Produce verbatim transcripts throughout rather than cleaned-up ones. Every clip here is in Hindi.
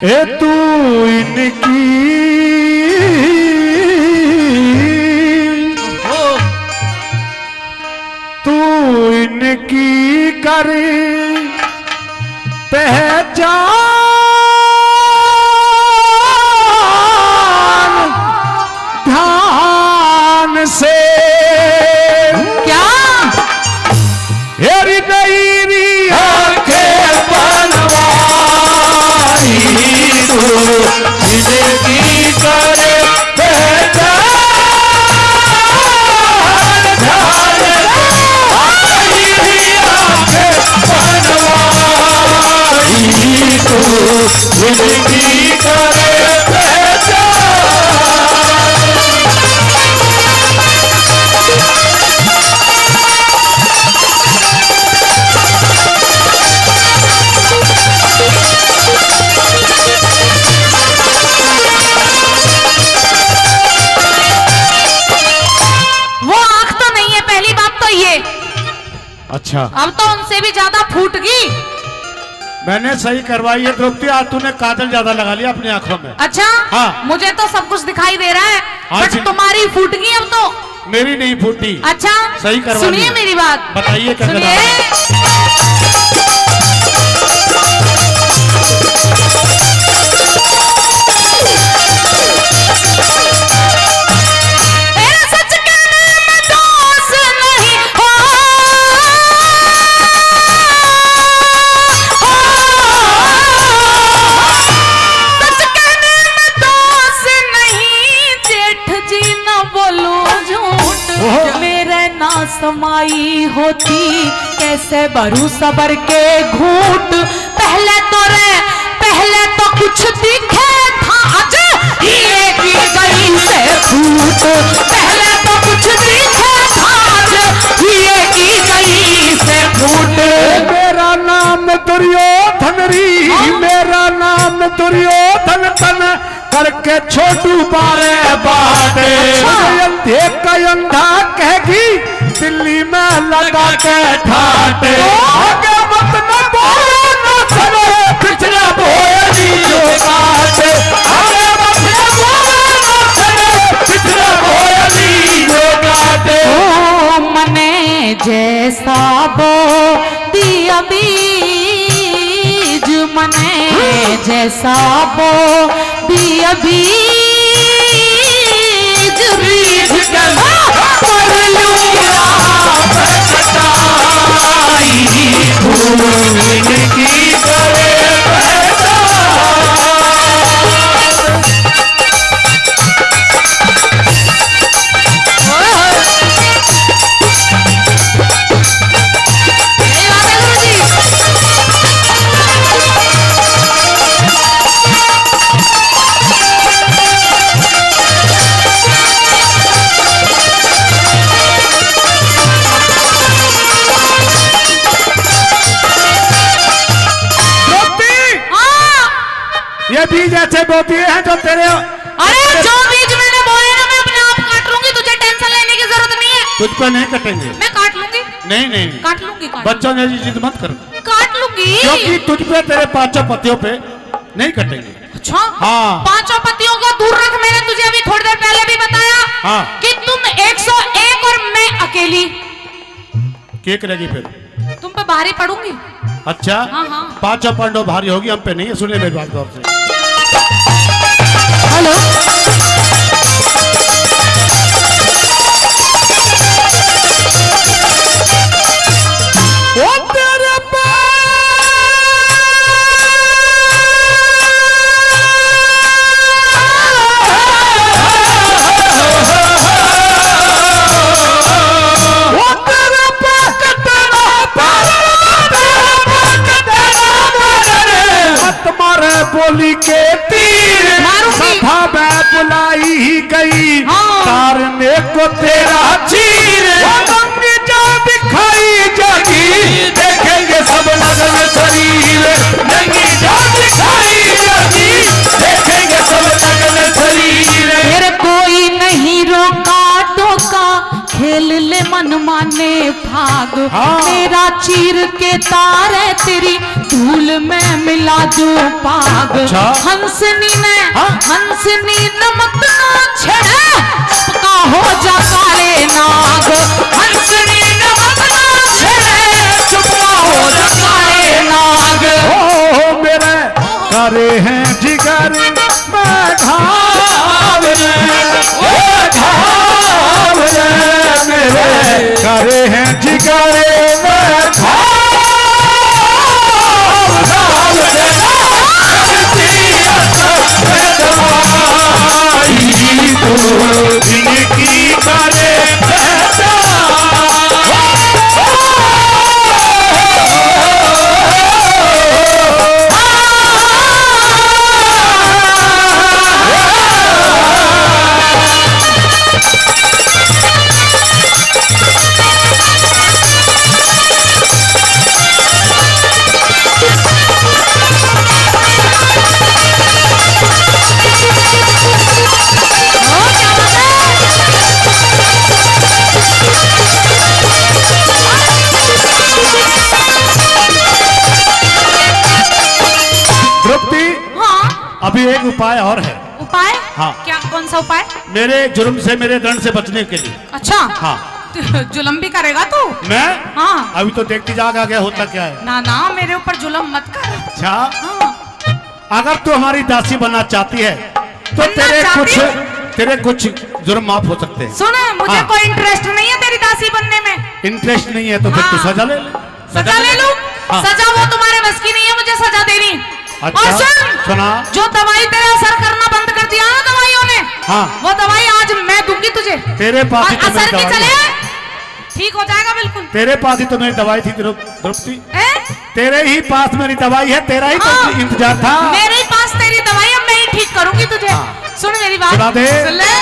ए तू इनकी तू इनकी कर पहचान ध्यान से क्या हेरी गईरी आंखें बनवाई तू जिंदगी करे पहचान ध्यान से गईरी आंखें बनवाई तू जिंदगी करे अच्छा अब तो उनसे भी ज्यादा फूट गई। मैंने सही करवाई है द्रौपदी, आज तूने काजल ज्यादा लगा लिया अपनी आंखों में। अच्छा हाँ मुझे तो सब कुछ दिखाई दे रहा है बट तुम्हारी फूट गई अब तो। मेरी नहीं फूटी। अच्छा सही करवा सुनिए मेरी बात, बताइए क्या सुनिए। समाई होती कैसे भरू सबर के घूट, पहले तो रे पहले तो कुछ दिखे था आज ये की गई से फूट, पहले तो कुछ दिखे था आज ये की गई से फूट। मेरा नाम दुर्योधन री, मेरा नाम दुर्योधन तन करके छोटू बारे बाटे अंधे का अंधा कहेगी दिल्ली में लगा के ठाटे। आगे मत न बोलो न सुनो पिछला बोली जो काटे, आगे मत न बोलो न सुनो पिछला बोली जो काटे। ओ मने जैसा बो दिया बीज, मने जैसा बो दिया बीज बीज गला कर लूंगा सच्चाई की करे ये बीज ऐसे बोती हैं जो तेरे। अरे जो बीज मैंने बोए ना मैं अपने आप काट लूंगी, तुझे टेंशन लेने की जरूरत नहीं है। तुझ पर नहीं कटेंगे। मैं काट लूंगी। नहीं नहीं काट लूंगी काट बच्चों ने जिद मत कर, काट लूंगी क्योंकि तुझ पे तेरे पांचों पतियों पे नहीं कटेंगे। अच्छा हाँ पांचों पतियों को दूर रख, मैंने तुझे अभी थोड़ी देर पहले भी बताया हाँ कि तुम एक सौ एक और मैं अकेली। क्या करेगी फिर? तुम पे भारी पड़ूंगी। अच्छा हाँ हाँ पांचों पांडव भारी होगी, हम पे नहीं है। सुनिए मेरी बात गौर से। हेलो ओ तेरे बोली के तीर सभा में बुलाई गई, तारने को तेरा चीर जा दिखाई जागी, देखेंगे सब लगन शरीर नंगी जा दिखाई जागी, देखेंगे सब लगन शरीर। फिर कोई नहीं रोका टोका, खेल ले मन माने भाग, मेरा हवा चीर के तारे तेरी धूल में मिला जो पाग। अच्छा। हंसनी ने हाँ? हंसनी नमक ना छेड़े का हो जा काले नाग। हंसनी नमक ना छेड़े चुपका हो जा काले नाग। ओ मेरे करे हैं जिगर में घाव रे, ओ घाव रे, मेरे करे हैं जिगर में घाव घाव रे। तो जिनकी करे अभी एक उपाय और है। उपाय? हाँ। क्या, कौन सा उपाय? मेरे जुर्म से, मेरे दंड से बचने के लिए। अच्छा। हाँ। जुल्म भी करेगा तू? मैं? हाँ। अभी तो देखती जागा क्या होता क्या है। ना ना मेरे ऊपर जुल्म मत कर। अच्छा। हाँ। अगर तू हमारी दासी बनना चाहती है तो तेरे कुछ तेरे कुछ जुर्म माफ हो सकते हैं। सुन, मुझे हाँ। कोई इंटरेस्ट नहीं है तेरी दासी बनने में। इंटरेस्ट नहीं है तो फिर हाँ। तू सजा ले ले। सजा ले लूं? हाँ। सजा वो तुम्हारे बस की नहीं है मुझे सजा देनी। अच्छा, और सुन, सुना? जो दवाई तेरा असर करना बंद कर दिया ना दवाइयों ने, हाँ। वो दवाई आज मैं दूंगी तुझे। तेरे पास ही तो मेरी असर भी दवाई चले, है। ठीक हो जाएगा बिल्कुल। तेरे पास ही तो मेरी दवाई थी द्रौपदी। ए? तेरे ही पास मेरी दवाई है, तेरा ही हाँ। तो इंतजार था। मेरे पास तेरी दवाई, अब मैं ही ठीक करूंगी तुझे। हाँ। सुन मेरी बात। सुना दे। सुन ले।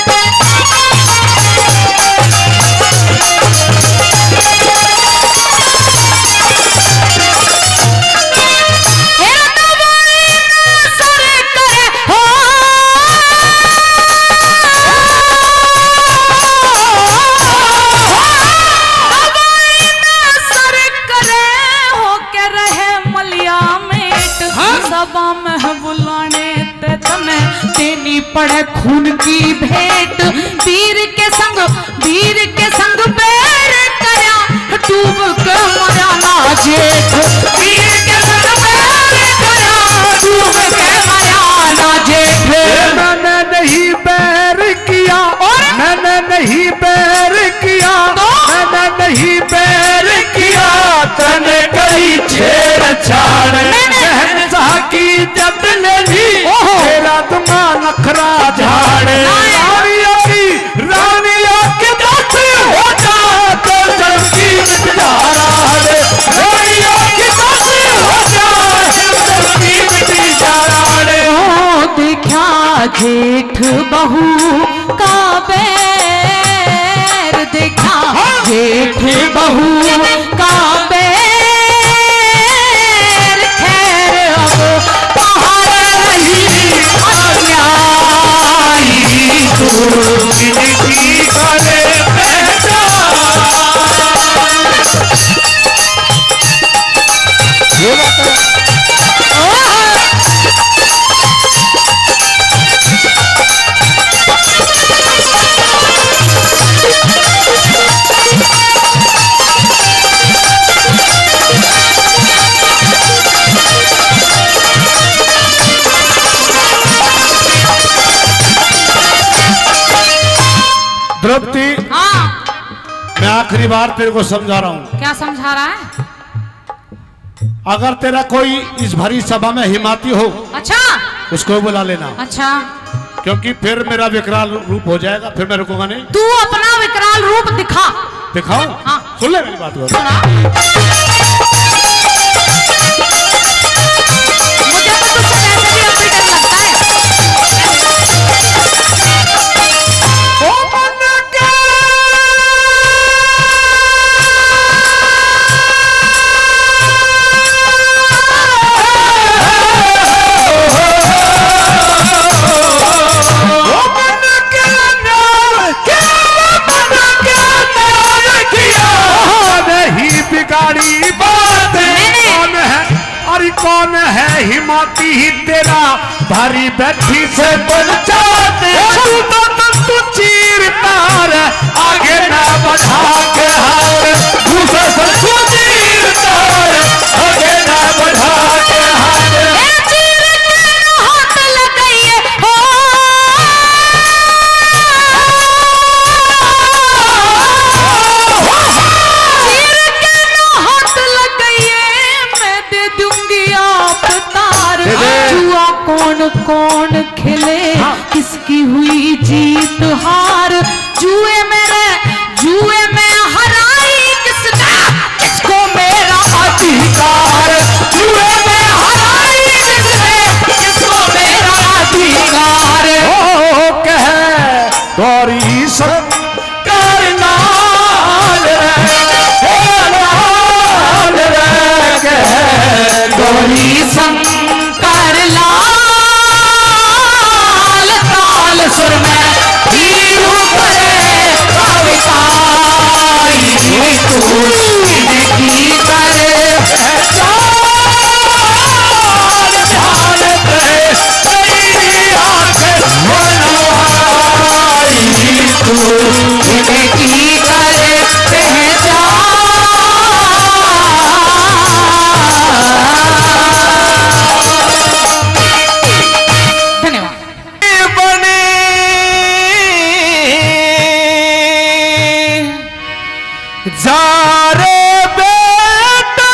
पड़े खून की भेंट, वीर के संग वीर के संग बैर करया, डूब के मरा ना जेठ। वीर के संग बैर करया, डूब के मरा ना जेठ। मैंने नहीं बैर किया, मैंने नहीं बैर किया, मैंने नहीं बैर किया, तने कई छेड़छाड़ शहंशाह की जद लेनी, तेरा तुम्हारा नखरा झाड़े। रानियों की रानियों के दास हो जा तो जल्दी मिट जा रे, रानियों की दास हो जा जल्दी मिट जा रे। ओ देखा जेठ बहू का बैर, देखा जेठ बहू का बैर। खैर अब बाहर नहीं अन्यायी तू जिनकी करे ये बात है। द्रौपदी, हाँ। मैं आखिरी बार तेरे को समझा रहा हूँ। क्या समझा रहा है? अगर तेरा कोई इस भरी सभा में हिमाती हो, अच्छा, उसको बुला लेना। अच्छा, क्योंकि फिर मेरा विकराल रूप हो जाएगा, फिर मैं रुकूंगा नहीं। तू अपना विकराल रूप दिखा। दिखाओ? हाँ। सुन ले मेरी बात को। सुना। मुझे तो तुझसे वैसे भी अब भी डर लगता है। ओ मन के ओ मन के नाम क्या मन के नाम किया नहीं बिगाड़ी छाती ही तेरा भारी बैठी से बन जाते तू तो तू चीर तार आगे ना बढ़ा के हार दूसरा तू चीर तार आगे ना बढ़ा के हार चीर के हाथ लगाइए हो चीर के हाथ लगाइए मैं दे दूंगी आप तार जुआ कौन कौन खेले किसकी हुई जीत हार जुए मेरे जुए में हराई किसने किसको मेरा अधिकार जुए में हराई किसने किसको मेरा अधिकार ओ कह गौरी शंकर लाल रे लाल रे कह गौरी शंकर लाल ताल सुर में तीरू करे कविताई तू की करे ध्यान करे तेरी आंखें बनवाई तू की करे पहचान जा रे बेटा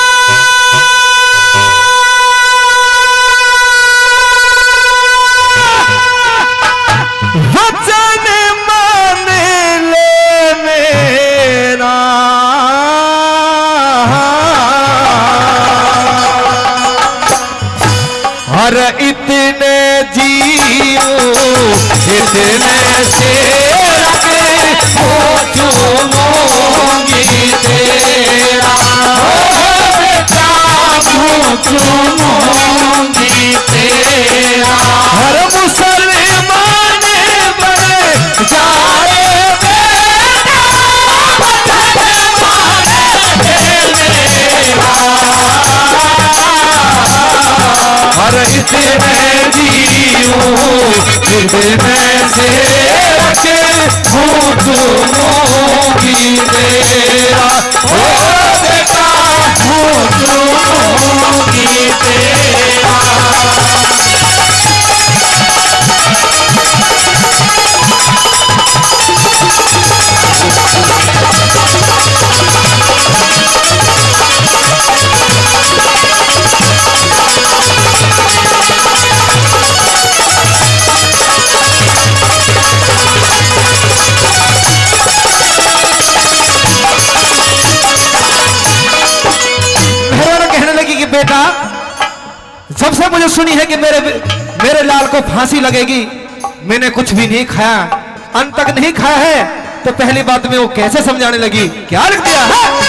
वचन मान ले मेरा हर इतने जियो इतने से चूमूंगी तेरा बेटा चूमूंगी तेरा हर मुसलमान बड़े जाए बेटा हर इतने जियो इतने से रखे हूँ चूमूंगी तेरा ओ बेटा हूँ चूमूंगी तेरा बेटा जब से मुझे सुनी है कि मेरे मेरे लाल को फांसी लगेगी मैंने कुछ भी नहीं खाया अंत तक नहीं खाया है तो पहली बात में वो कैसे समझाने लगी क्या लिख दिया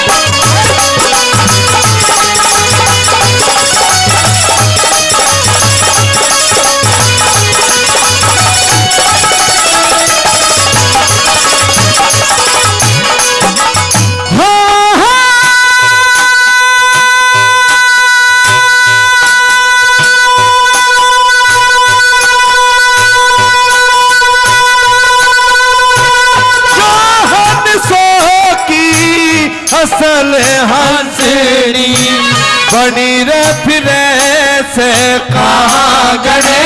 असल हंसनी बनी रे फिरे से कहाँ गए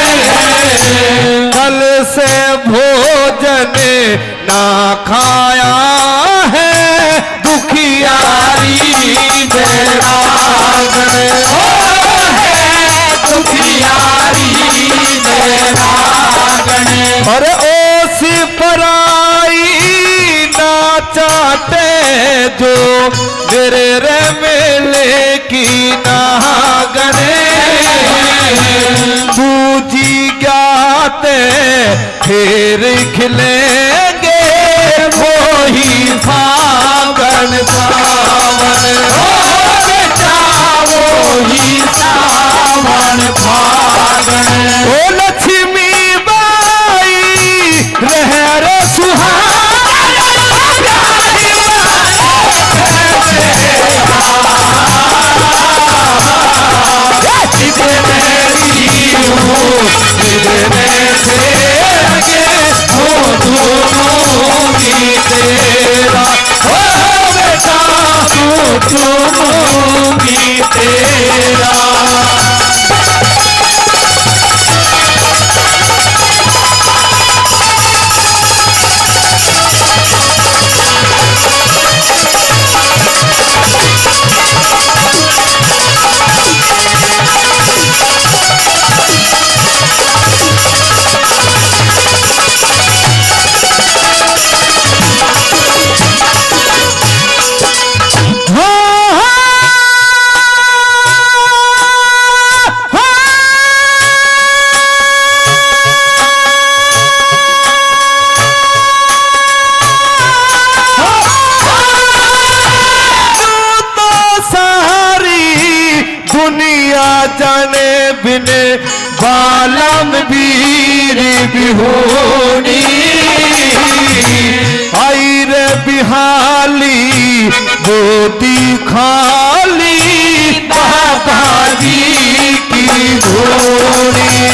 कल से भोजन ना खाया है दुखियारी मेरा गए दुखियारी मेरा गए अरे ओस पराई ना चाहते जो मेरे रे मेले की नागने सूजी गाते फिर खिलेंगे वो ही फागन सावन बेटा वो ही सावन फागन ओ लक्ष्मी बाई रह रे सुहाना इतने बिन बालम वीर बिहोनी आई रे बिहाली गोदी खाली बाबा जी की धोनी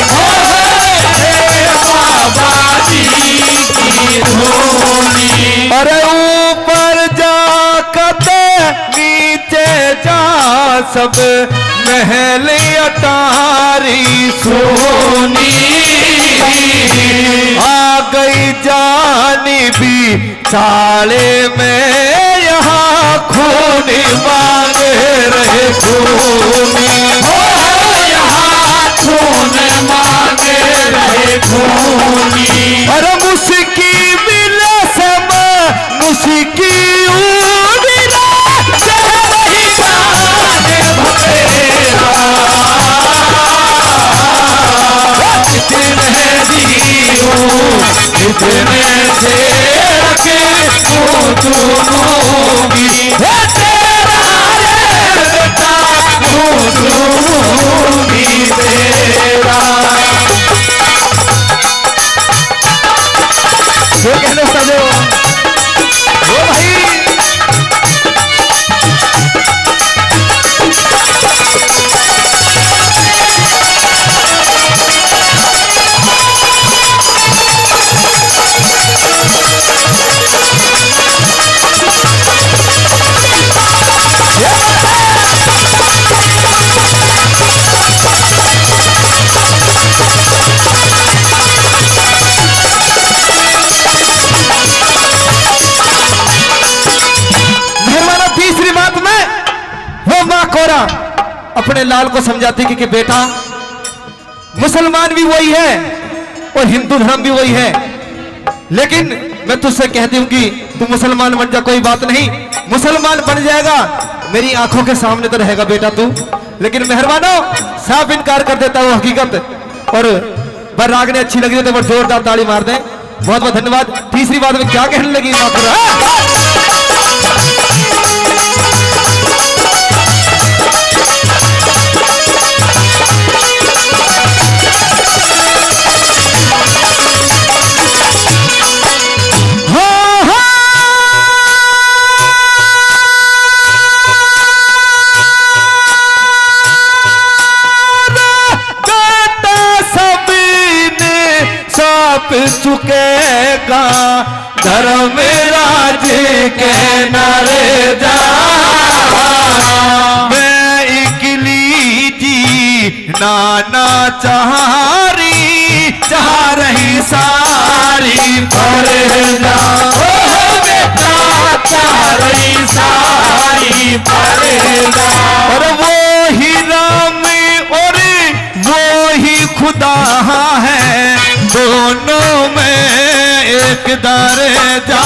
बाबा जी की धोनी। अरे ऊपर जा कते नीचे जा सब महल अटारी सोनी आ गई जानी भी चाले में यहाँ खून मांगे रहे खूनी यहाँ खून मांगे रहे खूनी। अरे मुस्की मिले सम मुस्की इतने से रखे दूंगी तेरा बेटा दूंगी तेरा। जो कहने सजो वो भाई अपने लाल को समझाती कि, कि बेटा मुसलमान भी वही है और हिंदू धर्म भी वही है, लेकिन मैं तुझसे कहती हूं कि तू मुसलमान बन जा, कोई बात नहीं, मुसलमान बन जाएगा, मेरी आंखों के सामने तो रहेगा बेटा तू। लेकिन मेहरबानो साफ इनकार कर देता हूं हकीकत। और बर्राग ने अच्छी लगी तो जोरदार ताली मार दें। बहुत बहुत धन्यवाद। तीसरी बात में क्या कहने लगी चुकेगा धर्म राज के नारे जा मैं इकली जी नाना चारी चाह रही सारी पर जा बेटा चाह रही सारी पर जा। और वो ही राम और वो ही खुदा है, दोनों में एक दर्जा,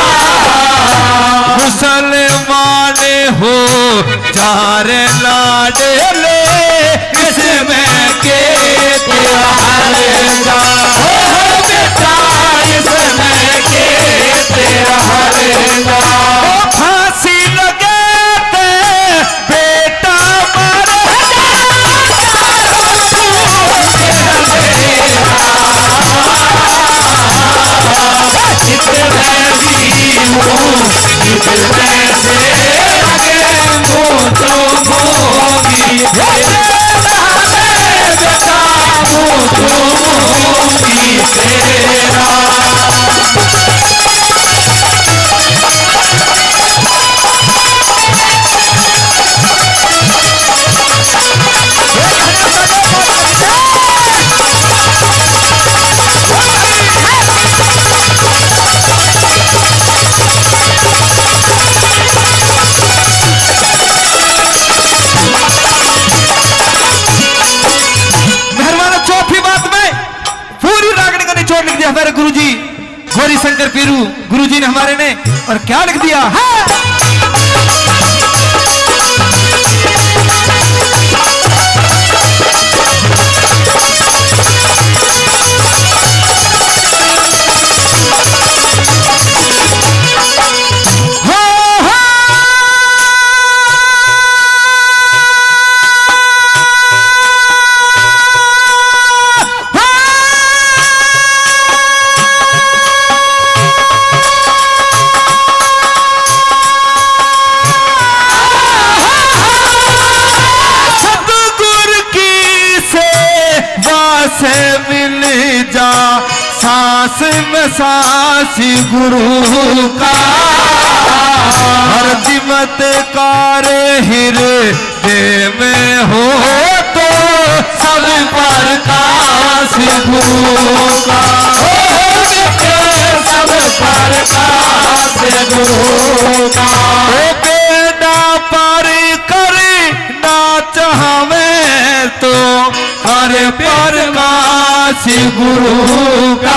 मुसलमान हो चार लाडले इसमें के तेरा जा बेटा इसमें के तेरा जा। फांसी लगे थे बेटा मर हमारे गुरुजी गौरी शंकर पीरू गुरुजी ने हमारे ने और क्या लिख दिया है? से मिल जा सांस में सांस गुरु का, हर दिमत कार हृदय में हो तो सब प्रकाश गुरु का, सब प्रकाश गुरु का। बेड़ा पर कर ना चाहवे तो हर प्रकाश गुरु का,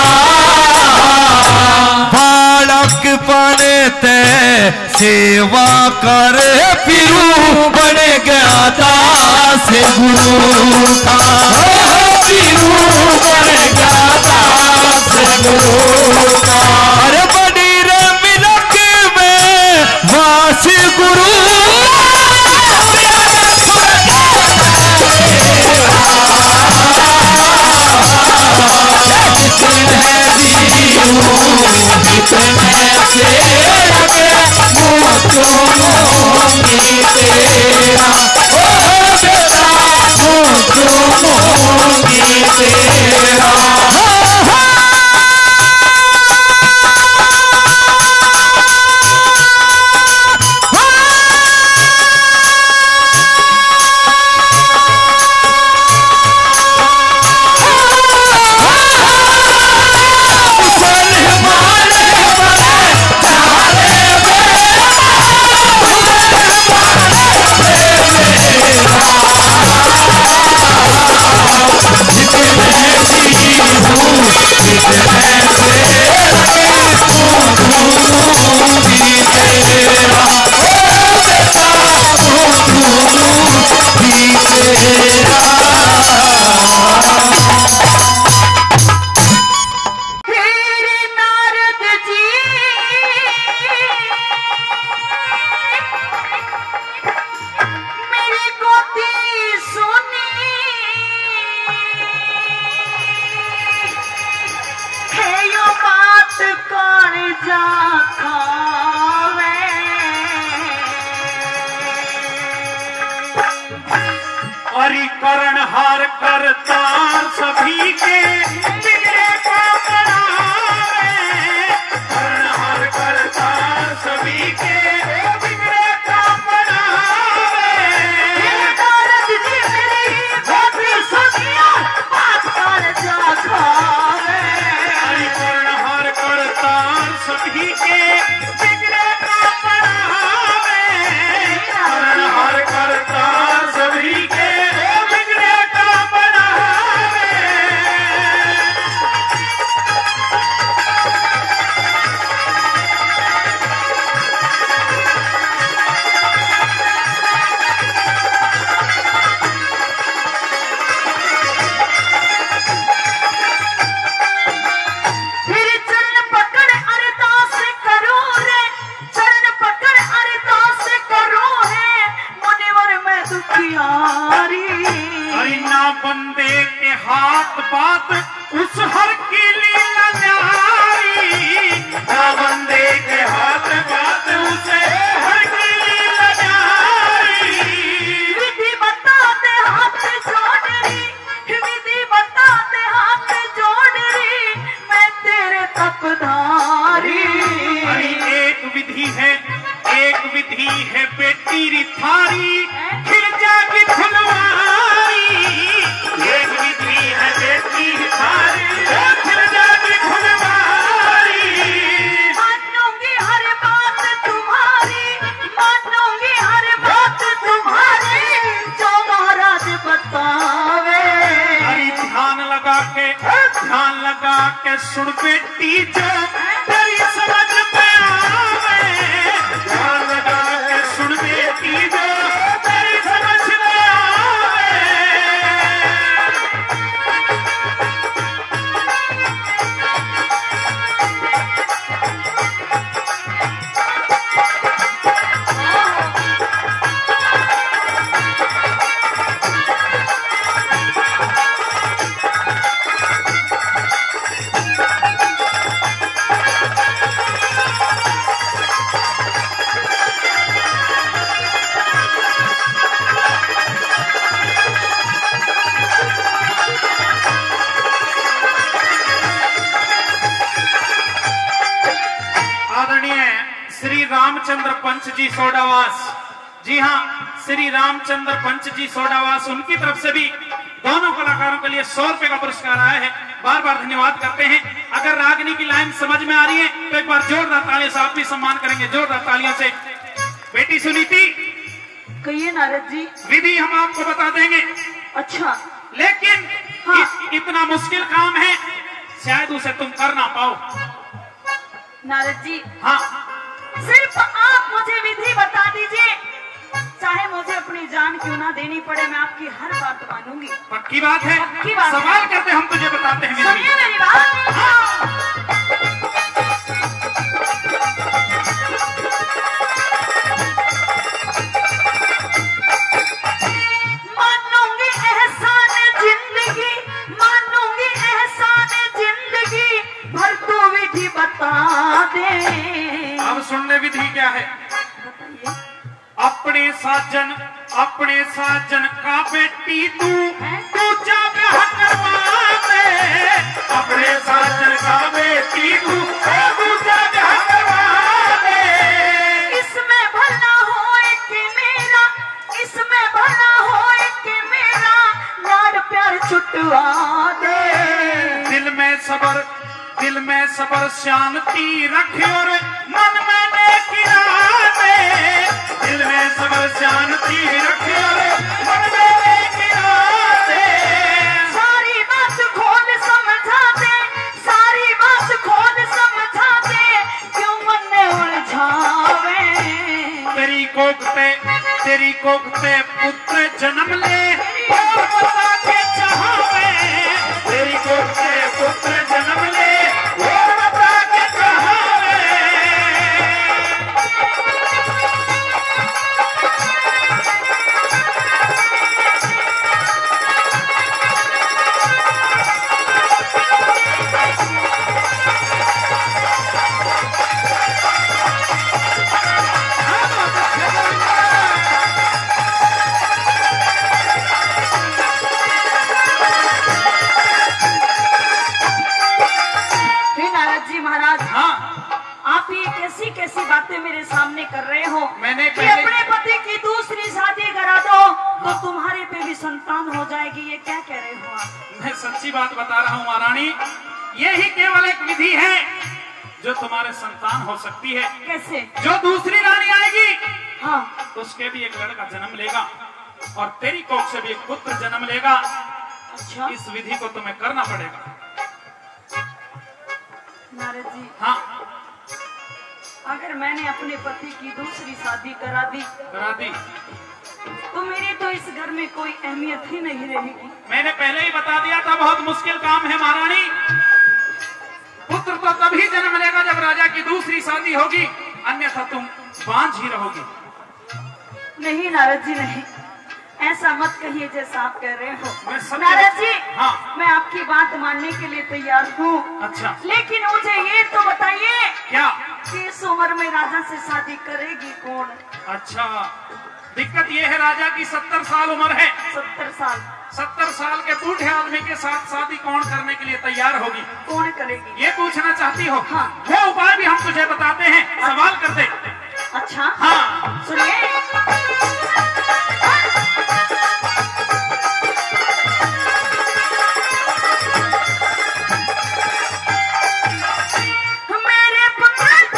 बालक बनते सेवा कर पिरू बन गया दास गुरु का, पिरू बन गया दास गुरु का। अरे बड़ी रे मिलक में वास गुरु, करण हार करता सभी के बिगड़े को बनावे, करण हार करता सभी के बिगड़े को बनावे। दर्द जी मेरी भोपी सुनिया बात कर जा खावे, करण हार करता सभी के बिगड़े को बनावे, करण हार करता सभी के बंदे के हाथ बात उस हर की लीला न्यारी, ना बंदे के हाथ बात उसे हर की लीला न्यारी। विधि बताते हाथ जोड़ रही, विधि बताते हाथ जोड़ रही, मैं तेरे तपधारी। एक विधि है, एक विधि है बेटी री थारी, खिल जागी खुलवारी। एक विधि है बेटी थारी, खिल जागी खुलवारी। मानूंगी हर बात तुम्हारी, मानूंगी हर बात तुम्हारी, जो महाराज बतावे। अरे ध्यान लगा के, ध्यान लगा के सुन बेटी जो तेरी समझ में आवे, ध्यान लगा के सुन बेटी जो तेरी समझ में आवे। रामचंद्र पंच जी सोडावास, जी हाँ, श्री रामचंद्र पंच जी सोडावास, उनकी तरफ से भी दोनों कलाकारों के लिए सौ रुपए का पुरस्कार आया है। बार बार धन्यवाद करते हैं। अगर रागनी की लाइन समझ में आ रही है तो एक बार जोरदार तालियों से आप भी सम्मान करेंगे, जोरदार तालियों से। बेटी सुनीति, कहिए नारद जी। विधि हम आपको बता देंगे, अच्छा, लेकिन हाँ। इत, इतना मुश्किल काम है, शायद उसे तुम कर ना पाओ। नारद जी, हाँ, सिर्फ आप मुझे विधि बता दीजिए, चाहे मुझे अपनी जान क्यों ना देनी पड़े, मैं आपकी हर बात मानूंगी। पक्की बात है, पक्की बात सवाल है। करते हम तुझे बताते हैं विधि। सुनिए मेरी बात। हाँ। मानूंगी एहसान जिंदगी, मानूंगी एहसान जिंदगी, भर तो विधि बता दे। अब सुन ले विधि क्या है। बताइए। अपने साजन, अपने साजन का बेटी तू दूजा ब्याह करवा दे। अपने साजन का बेटी तू दूजा ब्याह करवा दे। इसमें भला हो एक मेरा, इसमें भला हो एक मेरा, लाड प्यार छुटवा दे। दिल में सबर, दिल में सबर शांति रख और मन में नेक इरादे। दिल में सबर शांति रख और मन में नेक इरादे। सारी बात खोल समझा दे, सारी बात खोल समझा दे, क्यों मन उलझावे। तेरी कोखते, तेरी कोखते पुत्र जन्म ले और बता के चाहवे। तेरी कोखते पुत्र जन्म ले और बता के चाहवे। आप ये कैसी कैसी बातें मेरे सामने कर रहे हो। मैंने कि अपने पति की दूसरी शादी करा दो तो तुम्हारे पे भी संतान हो जाएगी, ये क्या कह रहे हो आप? मैं सच्ची बात बता रहा हूँ महारानी, यही केवल एक विधि है जो तुम्हारे संतान हो सकती है। कैसे? जो दूसरी रानी आएगी, हाँ, उसके भी एक लड़का जन्म लेगा और तेरी कोख से भी एक पुत्र जन्म लेगा। अच्छा, इस विधि को तुम्हें करना पड़ेगा। नारद जी, हाँ, अगर मैंने अपने पति की दूसरी शादी करा दी करा दी तो मेरी तो इस घर में कोई अहमियत ही नहीं रहेगी। मैंने पहले ही बता दिया था, बहुत मुश्किल काम है महारानी। पुत्र तो तभी जन्म लेगा जब राजा की दूसरी शादी होगी, अन्यथा तुम बांझ ही रहोगी। नहीं नारद जी, नहीं, ऐसा मत कहिए जैसा आप कह रहे मैं हो। सब नारद जी, हाँ, मैं आपकी बात मानने के लिए तैयार हूँ। अच्छा, लेकिन मुझे ये तो बताइए क्या? कि इस उम्र में राजा से शादी करेगी कौन? अच्छा, दिक्कत ये है राजा की सत्तर साल उम्र है। सत्तर साल? सत्तर साल के बूढ़े आदमी के साथ शादी कौन करने के लिए तैयार होगी? कौन करेगी? ये पूछना चाहती हो? हाँ। वो उपाय भी हम तुझे बताते हैं, सवाल कर दे। अच्छा, हाँ, सुनिए। मेरे पुत्र,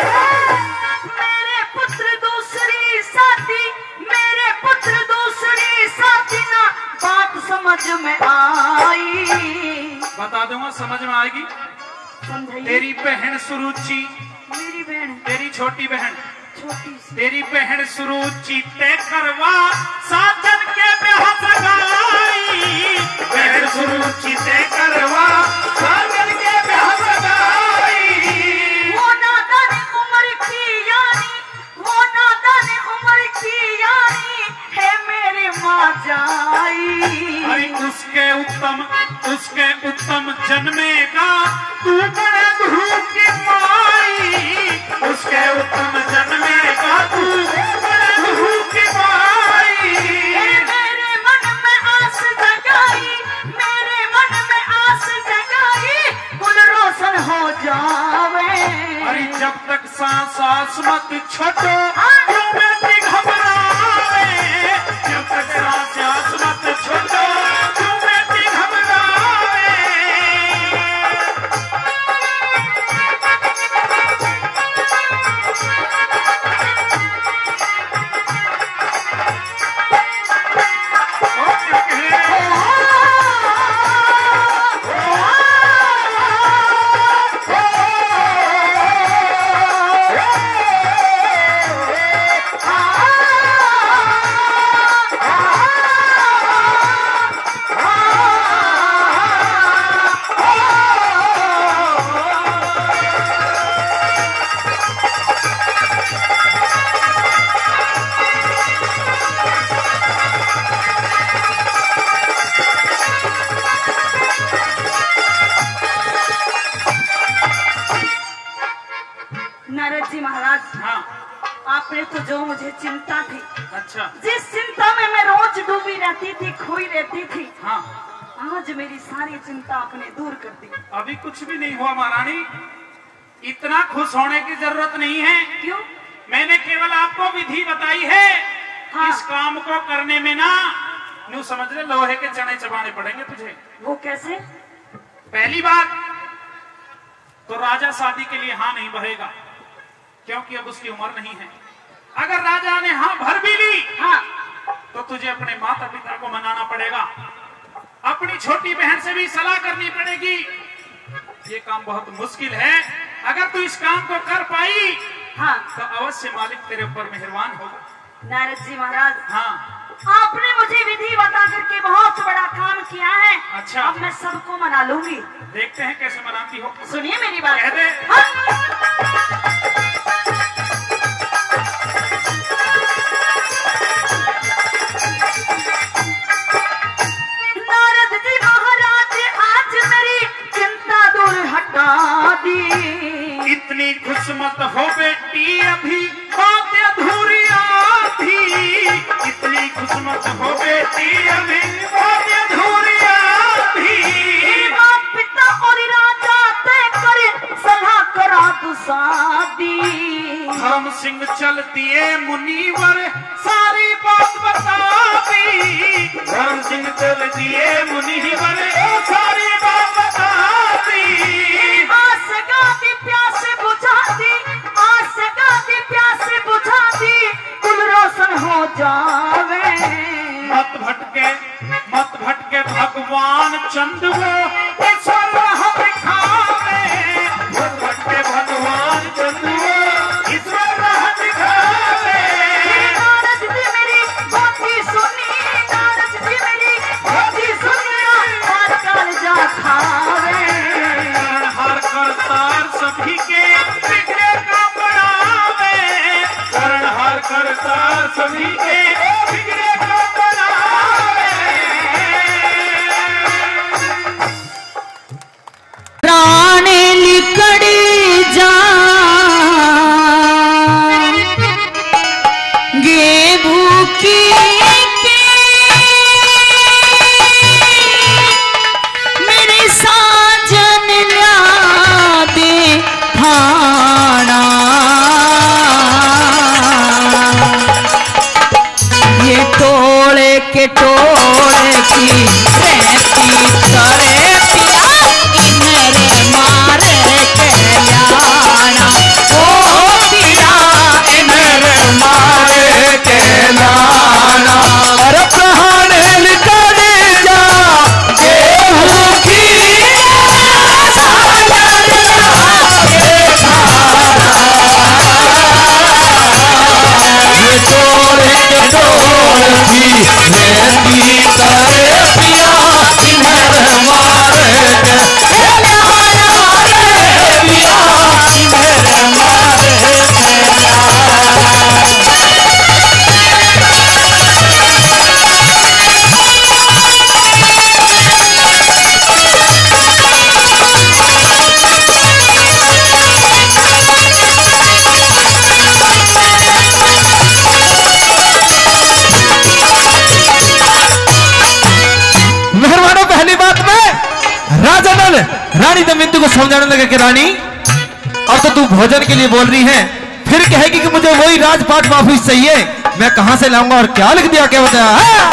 मेरे पुत्र दूसरी शादी, मेरे पुत्र दूसरी शादी ना बात समझ में आई। बता दूंगा, समझ में आएगी। समझाइए। तेरी बहन सुरुचि, मेरी बहन, तेरी छोटी बहन, छोटी सी, तेरी बहन सुरुचि तय करवा साजन के ब्याह सगाई। बहन सुरुचि तय करवा साजन के ब्याह सगाई। वो नादान उम्र की यानी, वो नादान उम्र की यानी है मेरी माँ जाई। अरे उसके उत्तम, उसके उत्तम जन्मेगा तू बड़े गुरु की माई। उसके उत्तम जन्मेगा तू बड़े गुरु की माई। मेरे मन में आस जगाई, मेरे मन में आस जगाई, कुल रोशन हो जावे। अरे जब तक सांस मत छोड़ो, क्यों बेटी घबरावे, जब तक सांस मत छोड़ो, क्यों बेटी घबरावे। नारद जी महाराज, हाँ, आपने तो जो मुझे चिंता थी, अच्छा, जिस चिंता में मैं रोज डूबी रहती थी, खोई रहती थी, हाँ, आज मेरी सारी चिंता आपने दूर कर दी। अभी कुछ भी नहीं हुआ महारानी, इतना खुश होने की जरूरत नहीं है। क्यों? मैंने केवल आपको विधि बताई है। हाँ। इस काम को करने में ना न्यू समझ ले, लोहे के चने चबाने पड़ेंगे तुझे। वो कैसे? पहली बात तो राजा शादी के लिए हाँ नहीं भरेगा, क्योंकि अब उसकी उम्र नहीं है। अगर राजा ने हाँ भर भी ली, हाँ, तो तुझे अपने माता पिता को मनाना पड़ेगा, अपनी छोटी बहन से भी सलाह करनी पड़ेगी। ये काम बहुत मुश्किल है। अगर तू इस काम को कर पाई, हाँ, तो अवश्य मालिक तेरे ऊपर मेहरबान होगा। नारद जी महाराज, हाँ, आपने मुझे विधि बता करके बहुत बड़ा काम किया है। अच्छा। अब मैं सबको मना लूंगी। देखते हैं कैसे मनाती हो। सुनिए मेरी बात। कह दे। हाँ। नारद जी महाराज, आज मेरी चिंता दूर हटा दी। इतनी खुश मत हो बेटी, अभी बात अधूरी आधी। इतनी खुश मत हो बेटी, अभी बात अधूरी आधी। माँ पिता और राजा तय करे, सलाह करा तू शादी। धर्म सिंह चल दिए मुनिवर, सारी बात बता दी। धर्म सिंह चल दिए मुनिवर, सारी बात बता दी। आस गाती प्यास बुझा दी, आस गाती प्यास बुझा दी, कुल रोशन हो जावे। मत भटके, मत भटके भगवान चंद वो ईश्वर राह दिखावे। मत भटके भगवान चंद वो ईश्वर राह दिखावे। नारद जी मेरी बाती सुनी, नारद जी मेरी बाती सुनी, हार काल जा खावे। हर करतार सभी के बिगड़े का बनावे। करण हर करतार सभी के बिगड़े का बनावे। प्राण लिकड़ी जा गे भूखी के, मेरे साजन ला दे खाना। ये टोले के टोले की रहती करे पिया, इन्हें मारे के लाना। ओ पिया इन्हें मारे के लाना। अरे प्राण लिकड़ी जा गेहूं की ये टोले के टोले की रहती करे पिया, इन्हें मारे के लाना रे पिया, इन्हें मारे के लाना। मेहरबानों, पहली बात में राजा नल रानी दमयंती को समझाने लगे कि रानी, और तो तू भोजन के लिए बोल रही है, फिर कहेगी कि मुझे वही राजपाट वापिस चाहिए। मैं कहां से लाऊंगा और क्या लिख दिया, क्या बताया?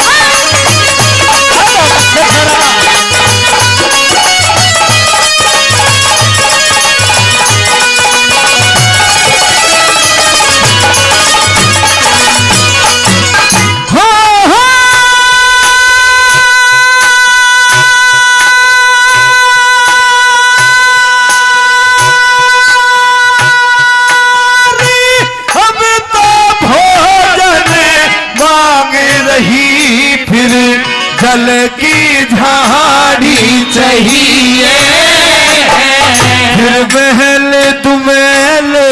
जल की झाड़ी चाहिए, फिर बहल तुम्हें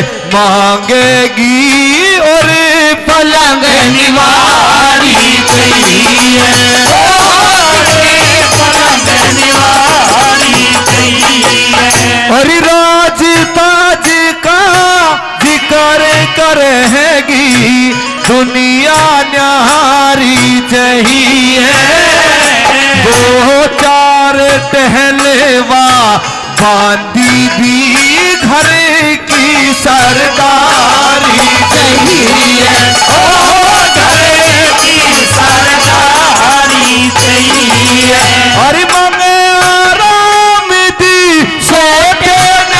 मांगेगी और पलंग निवारी चाहिए, पलंग निवारी चाहिए। और राज ताज का जिक्र करेगी, दुनिया न्यारी चाहिए, दो चार टहलवा बांधी भी घर की सरदारी चाहिए, ओ घर की सरदारी चाहिए। अरे मने आराम दी सोते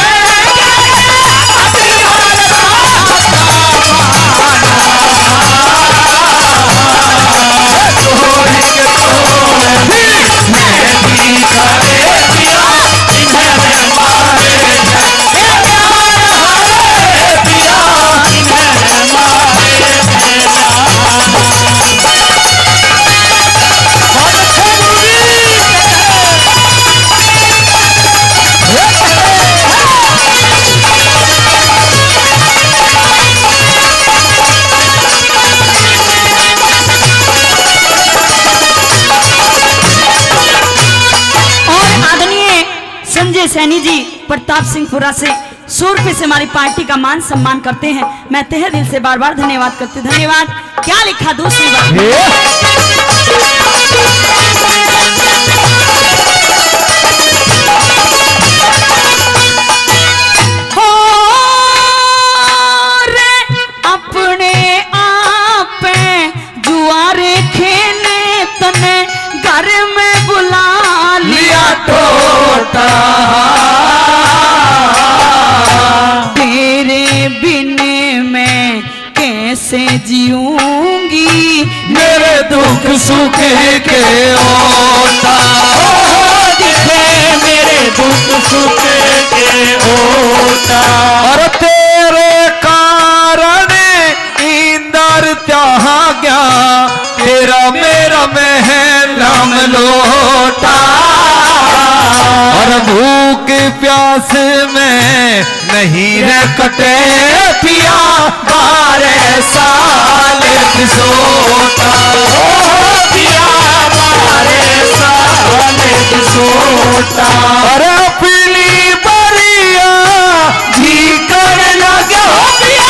सैनी जी प्रताप सिंहपुरा से सौ रुपए से हमारी पार्टी का मान सम्मान करते हैं। मैं तहे दिल से बार बार धन्यवाद करती हूँ। धन्यवाद। क्या लिखा दूसरी बात, हो रे अपने आप जुआरे खेने तने घर में बुला लिया टोटा, तेरे बिन मैं कैसे जीऊंगी, मेरे दुख सुख के ओटा, दिखे मेरे दुख सुख के ओटा। और तेरे कारण इंदर त्याह गया, तेरा मेरा महलम लोटा। और भूख प्यास में नहीं रह कटे पिया, बारह साल सोता, पिया बारह साल सोता। और अपनी बरिया जी कर लगे पिया,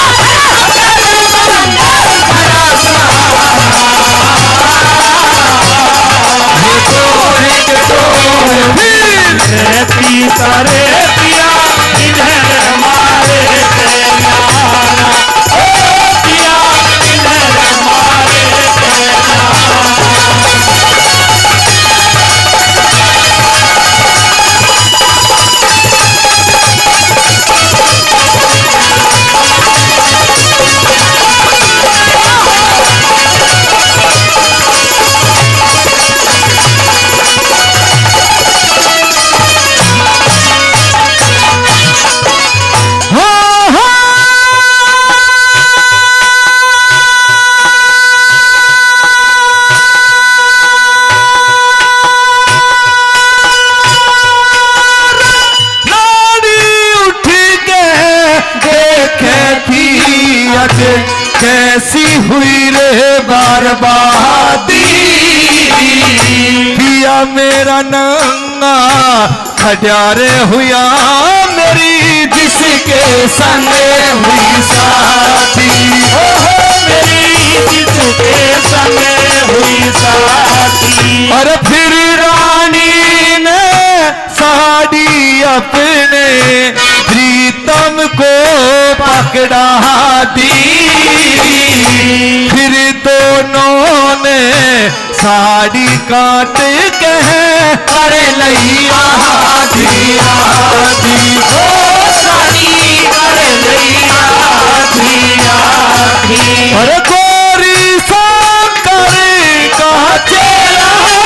तारे पिया इधर हमारे तेरा, ओ पिया इधर हमारे कैसी हुई रे बर्बादी, पिया मेरा नंगा खजारे हुआ, मेरी जिसके संग हुई साथी, मेरी जिसके संग हुई साथी। और फिर रानी ने साड़ी अपने प्रीतम झगड़ा दी, फिर दोनों ने साड़ी काट के अरे लैया दिया दी, ओ साड़ी अरे लैया दिया दी, अरे गोरी शंकर का चेला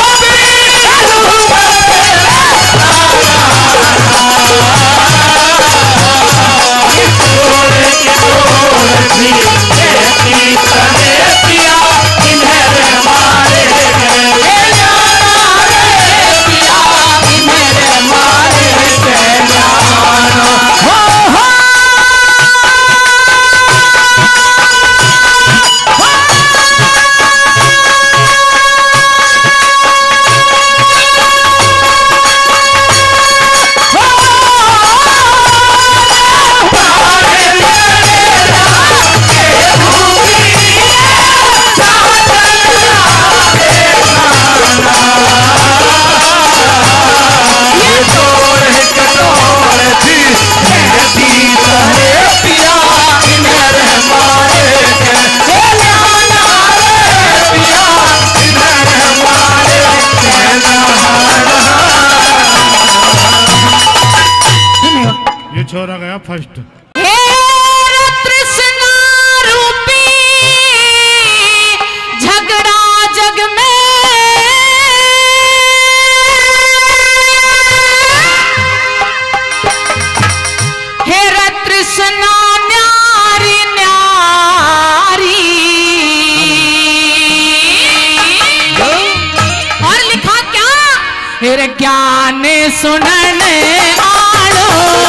छोरा गया फर्स्ट। कृष्णा रूपी झगड़ा जग में, हे कृष्णा न्यारी न्यारी, और लिखा क्या, हे ज्ञान सुनने आलो,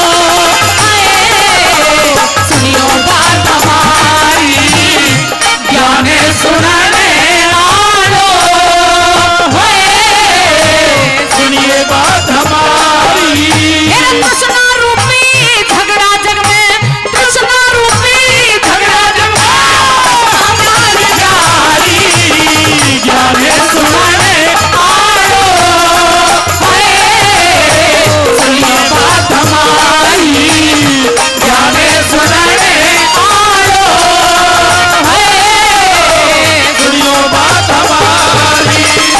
सुनियो बात हमारी, ज्ञान सुनने आलो, सुनिए बात हमारी। कृष्णा रूपी झगड़ा जग में, कृष्णा रूपी झगड़ा जग में, हमारी प्यारी ज्ञान सुनने आलो, सुनिए बात हमारी, ज्ञान सुनने आलो, सुनियो बात हमारी।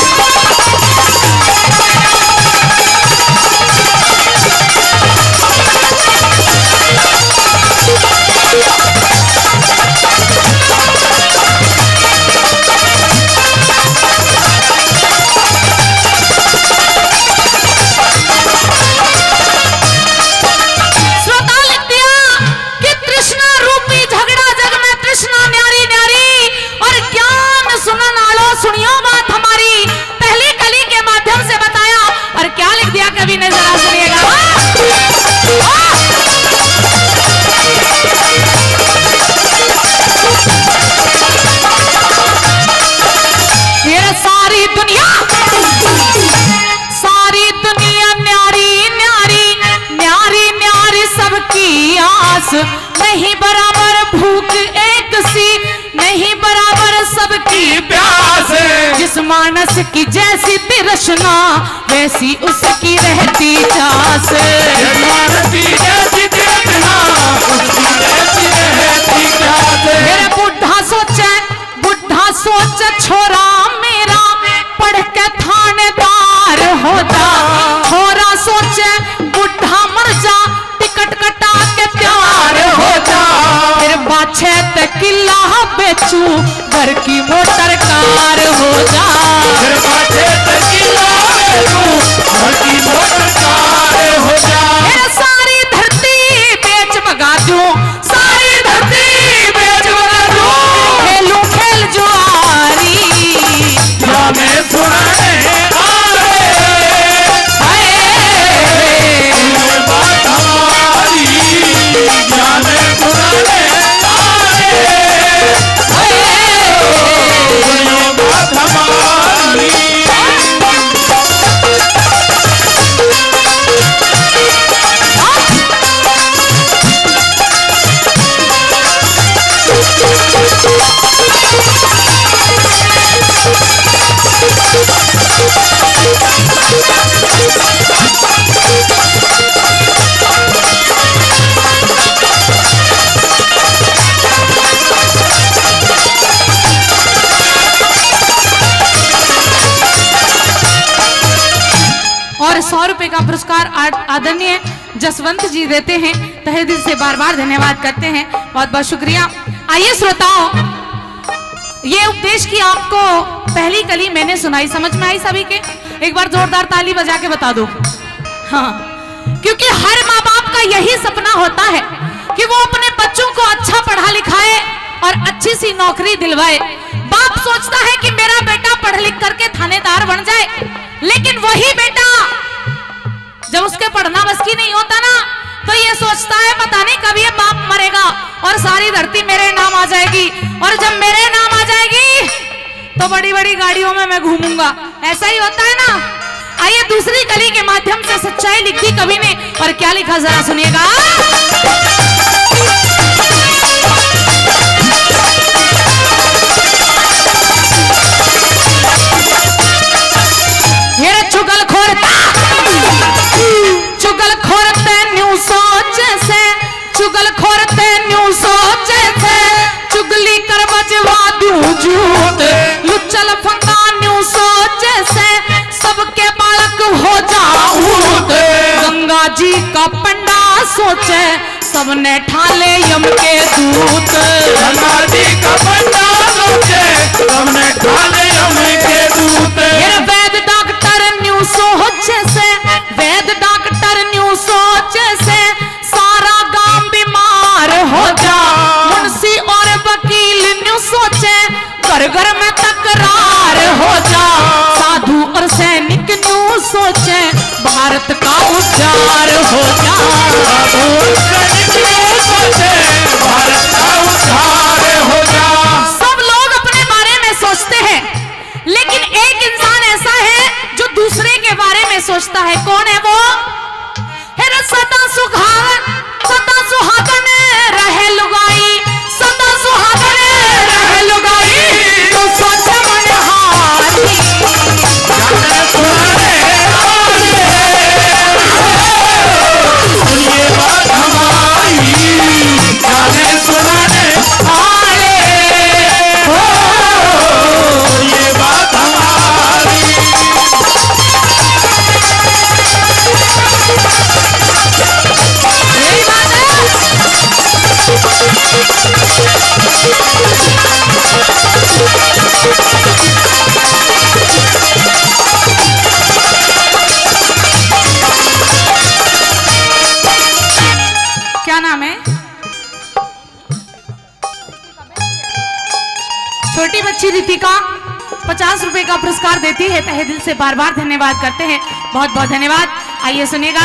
नहीं बराबर भूख एक सी, नहीं बराबर सबकी प्यास, जिस मानस की जैसी तृष्णा वैसी उसकी रहती चास, जिस मानस की जैसी तृष्णा उसकी रहती रहती चास। मेरा बुढ़ा सोचे, बुढ़ा सोचे छोरा मेरा पढ़ के थानेदार हो जा, छोरा सोचे बुढ़ा मर जा टिकट कटा के तैयार हो जा, फिर बाछे ते किला बेचू घर की मोटर कार हो जा, फिर बाछे ते किला बेचू घर की मोटर कार हो जा, फिर सारी धरती बेच भगा दूं, सारी धरती बेच भगा दूं, खेलूं खेल जुआरी, जाने सुनाने आदरणीय जसवंत जी देते हैं, तहे दिल से बार बार धन्यवाद करते हैं, बहुत बहुत शुक्रिया। आइए श्रोताओं, ये उपदेश की आपको पहली कली मैंने सुनाई, समझ में आई सभी के? एक बार जोरदार ताली बजा के बता दो। हाँ, क्योंकि हर माँ बाप का यही सपना होता है कि वो अपने बच्चों को अच्छा पढ़ा लिखाए और अच्छी सी नौकरी दिलवाए। बाप सोचता है कि मेरा बेटा पढ़ लिख करके थानेदार बन जाए, लेकिन वही बेटा जब उसके पढ़ना बस की नहीं होता ना, तो ये सोचता है पता नहीं कब ये बाप मरेगा और सारी धरती मेरे नाम आ जाएगी, और जब मेरे नाम आ जाएगी तो बड़ी बड़ी गाड़ियों में मैं घूमूंगा। ऐसा ही होता है ना। आइए दूसरी कली के माध्यम से सच्चाई लिख दी कवि ने, और क्या लिखा जरा सुनिएगा। चुगली कर बजवा दूं झूठ, लुचल फंगा न्यू सोच से सबके बालक हो जाऊं। गंगा जी का पंडा सोचे सबने ठाले यम के दूत। गंगा जी का पंडा सोचे सबने ठाले यम के दूत। वैद डॉक्टर न्यू सोच से, वैद डॉक्टर न्यू सोच से सारा गांव बीमार हो जा। मुंशी और वकील न्यू सोचे घर घर में तकरार हो जा। साधु और सैनिक न्यू सोचे भारत का उद्धार हो जा। साधु और सैनिक न्यू सोचे भारत का उद्धार हो जा। सब लोग अपने बारे में सोचते हैं, लेकिन एक इंसान ऐसा है जो दूसरे के बारे में सोचता है। कौन है वो? है सदा सुहागन, सदा सुहागन रहे लुगाई, सदा सुहागन रहे लुगाई, तो सोच मनहारी। ये बात हमारी जाने सुनाने आए हो, ये बात हमारी। यही बात है। क्या नाम है? छोटी बच्ची रितिका पचास रुपए का पुरस्कार देती है, तहे दिल से बार बार धन्यवाद करते हैं, बहुत बहुत धन्यवाद। आइए सुनिएगा।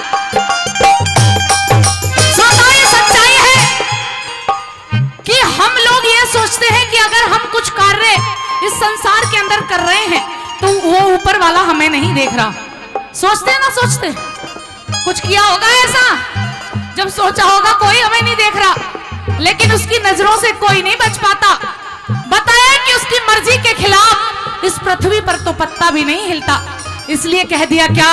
ये सच्चाई है कि हम लोग ये सोचते हैं कि अगर हम कुछ कार्य इस संसार के अंदर कर रहे हैं तो वो ऊपर वाला हमें नहीं देख रहा। सोचते हैं ना, सोचते कुछ किया होगा ऐसा, जब सोचा होगा कोई हमें नहीं देख रहा, लेकिन उसकी नजरों से कोई नहीं बच पाता। बताया कि उसकी मर्जी के खिलाफ इस पृथ्वी पर तो पत्ता भी नहीं हिलता, इसलिए कह दिया क्या,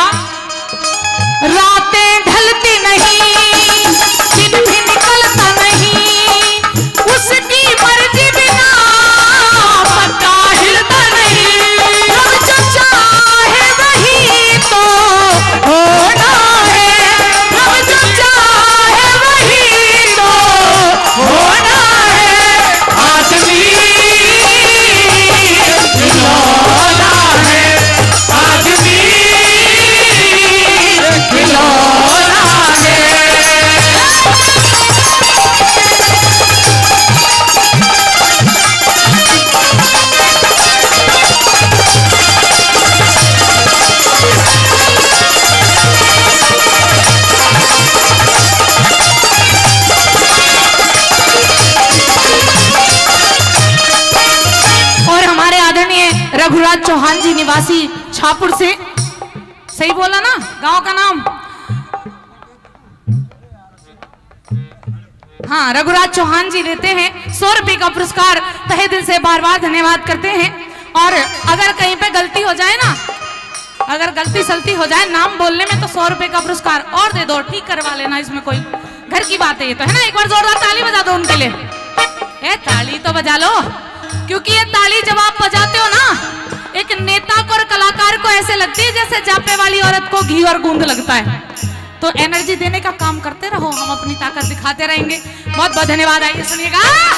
रातें ढलती नहीं, दिन भी निकलता नहीं, उसकी मर्जी बिना पत्ता हिलता नहीं। रब जो चाहे वही तो होना है, रब जो चाहे वही तो होना है। आदमी खिलौना है, आदमी खिलौना है। और हमारे आदरणीय रघुराज चौहान जी निवासी छापुर से, सही बोला ना गांव का नाम? हाँ, रघुराज चौहान जी देते हैं सौ रुपए का पुरस्कार, तहे दिल से बार बार धन्यवाद करते हैं। और अगर कहीं पे गलती हो जाए ना, अगर गलती सलती हो जाए नाम बोलने में, तो सौ रुपए का पुरस्कार और दे दो, ठीक करवा लेना, इसमें कोई घर की बात है ये तो, है ना। एक बार जोरदार ताली बजा दो उनके लिए। ए ताली तो बजा लो, क्योंकि ये ताली जब आप बजाते हो ना, एक नेता को और कलाकार को ऐसे लगती है जैसे जापे वाली औरत को घी और गूंद लगता है। तो एनर्जी देने का काम करते रहो, हम अपनी ताकत दिखाते रहेंगे। बहुत बहुत धन्यवाद। आइए सुनिएगा।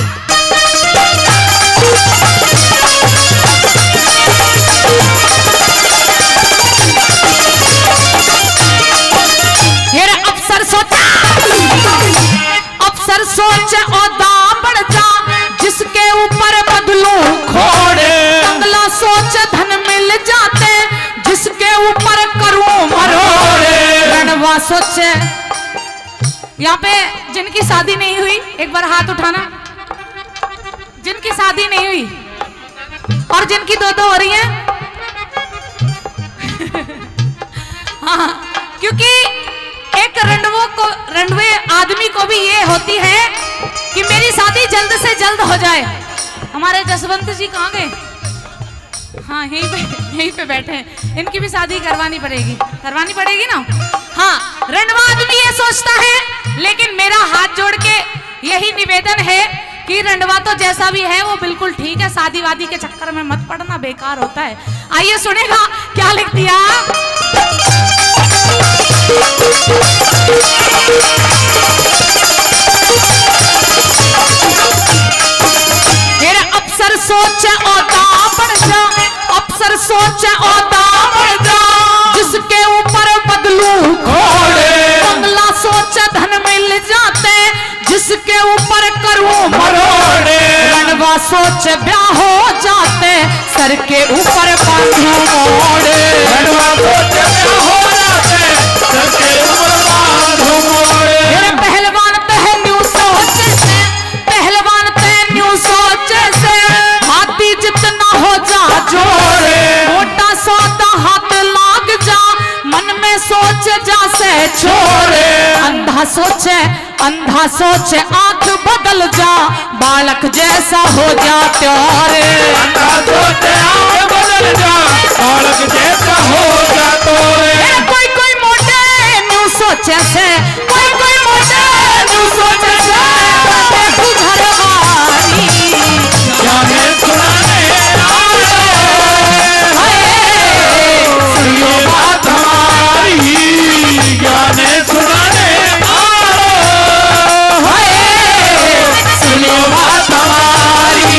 अफसर सोचा अफसर सोचे ओदा बढ़ जा, जिसके ऊपर बदलू खोड़े। बंगला सोच धन मिल जाते, जिसके ऊपर करूं मरोड़े। रणवा सोचे, यहाँ पे जिनकी शादी नहीं हुई एक बार हाथ उठाना, जिनकी शादी नहीं हुई और जिनकी दो दो हो रही है। हाँ, क्योंकि एक रंडवो को रंडवे आदमी को भी ये होती है कि मेरी शादी जल्द से जल्द हो जाए। हमारे जसवंत जी कहाँ गए? हाँ, यहीं पे यहीं पे बैठे हैं। इनकी भी शादी करवानी पड़ेगी, करवानी पड़ेगी ना। हाँ, रंडवा आदमी ये सोचता है, लेकिन मेरा हाथ जोड़ के यही निवेदन है कि रंडवा तो जैसा भी है वो बिल्कुल ठीक है। शादी वादी के चक्कर में मत पड़ना, बेकार होता है। आइए सुनेगा क्या लिख दिया। मेरा अफसर सोचे ओदा बढ़ जा, अफसर सोचे ओदा बढ़ जा, जिसके ऊपर बदलू घोड़े। बंगला सोचे धन मिल जाते, जिसके ऊपर करूं मरोड़े। रणवा सोचे ब्याह हो जाते, सर के ऊपर बांधू मोड़े। रणवा सोचे ब्याह हो जाते, सर के ऊपर बांधू मोड़े। मेरे पहलवान तहन्यू सोचे से, पहलवान तहन्यू सोचे से, हाथी जितना हो जा जोड़े। मोटा सौदा हाथ लाग जा, मन में सोच जा से छोड़े। अंधा सोचे अंधा सोचे आंख बदल जा, बालक जैसा हो जा त्योरे। अंधा सोचे आंख बदल जा, बालक जैसा हो जा त्योरे। कोई कोई मोटे न्यू सोचे से, कोई कोई मोटे न्यू सोचे से, देखू घरवारी जाने सुनाने सुनियो बात हमारी, जाने सुनाने सुनियो बात हमारी।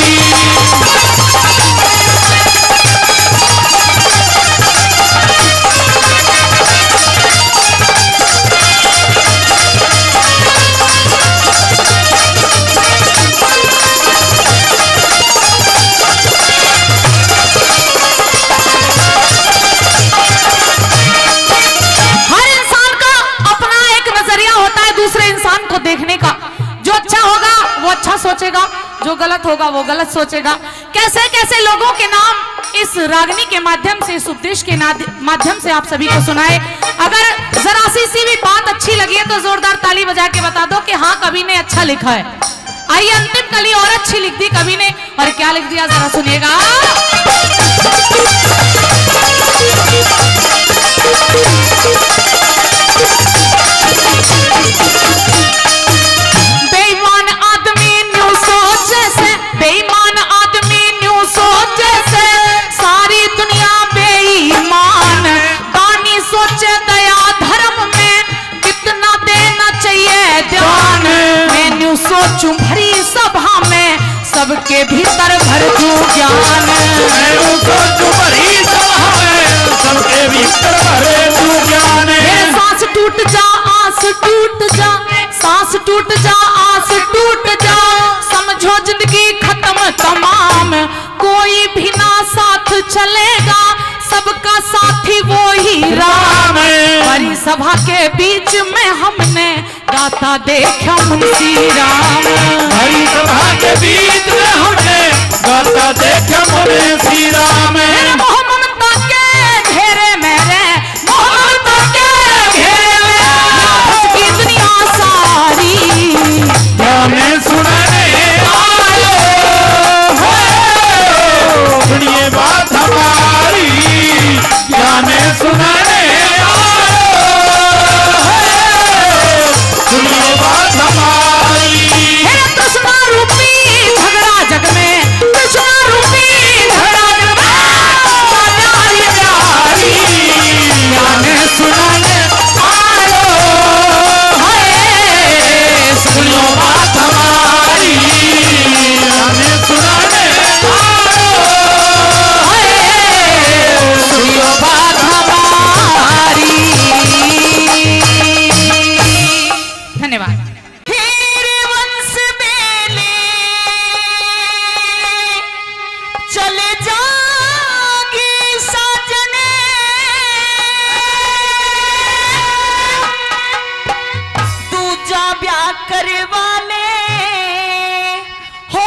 देखने का, जो अच्छा होगा वो अच्छा सोचेगा, जो गलत होगा वो गलत सोचेगा। कैसे कैसे लोगों के नाम इस रागनी के माध्यम से, इस उपदेश के माध्यम से आप सभी को सुनाए। अगर जरा सी सी भी बात अच्छी लगी है तो जोरदार ताली बजा के बता दो कि हाँ कवि ने अच्छा लिखा है। आइए अंतिम कली और अच्छी लिख दी कवि ने, और क्या लिख दिया जरा सुनिएगा। बेईमान आदमी न्यू सोचे से, बेईमान आदमी न्यू सोचे से, सारी दुनिया बेईमान। दानी सोचे दया धर्म में, कितना देना चाहिए ध्यान। मैं न्यू सोचूं भरी सभा में, सबके भीतर भर दूं ज्ञान। मैं न्यू सोचूं भरी सभा में, सबके भीतर भर दूं ज्ञान। मेरे सांस टूट जा, आस टूट जा, सांस टूट जा, आस टूट जा, समझो जिंदगी खत्म तमाम। कोई भी ना साथ चलेगा, सबका साथी वो ही राम। बड़ी सभा के बीच में हमने गाता देखा मुंशी राम। बड़ी सभा के बीच में हमने गाता देखा मुंशी राम। मेरे मोह ममता के घेरे मेरे, मोह ममता के घेरे में की दुनिया सारी हमें सुनाने आयो। सुनिए बात हमारी, हमें सुनाने आयो। सुनिए बात हमारी। कृष्णा रूपी झगड़ा जग में, कृष्णा रूपी झगड़ा जग में, करवा ले हो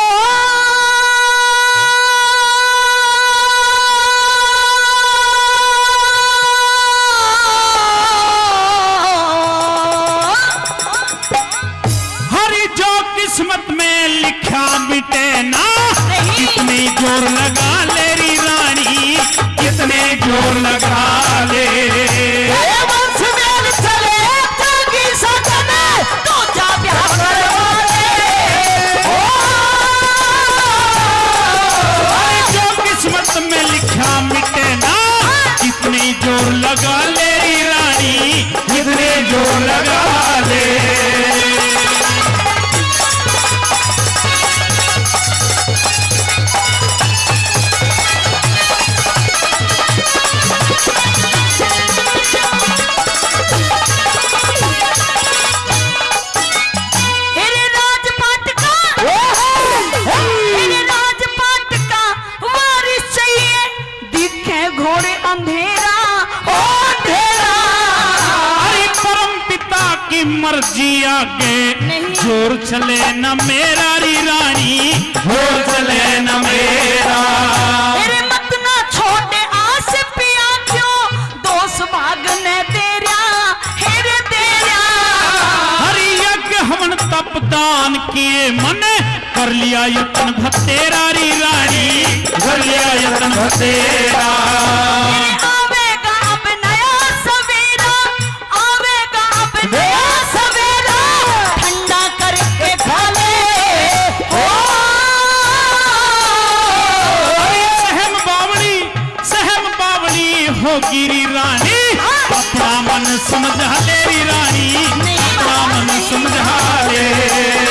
हरी जो किस्मत में लिखा मिटे ना, कितने जोर लगा ले री रानी, कितने जोर लगा ले। में लिखा मिटे ना, कितनी जोर लगा ले रानी, कितने जोर लगा ले। घोड़े अंधेरा ओ अंधेरा, अरे परम पिता की मर्जी आगे जोर चले न मेरा री रानी, जोर चले न मेरा। मेरे मत ना छोटे आस पिया क्यों दोस्त भागने तेरा हेरे तेरा। हरि यज्ञ हवन तप दान किए मन, कर लिया यत्न भतेरा री रानी, कर लिया यत्न भतेरा। आवेगा अब नया सवेरा, आवेगा अब नया सवेरा, ठंडा करके खा ले ओ। सहम बावली सहम बावली हो गिरी रानी, अपना मन समझा ले री रानी, अपना मन समझा ले।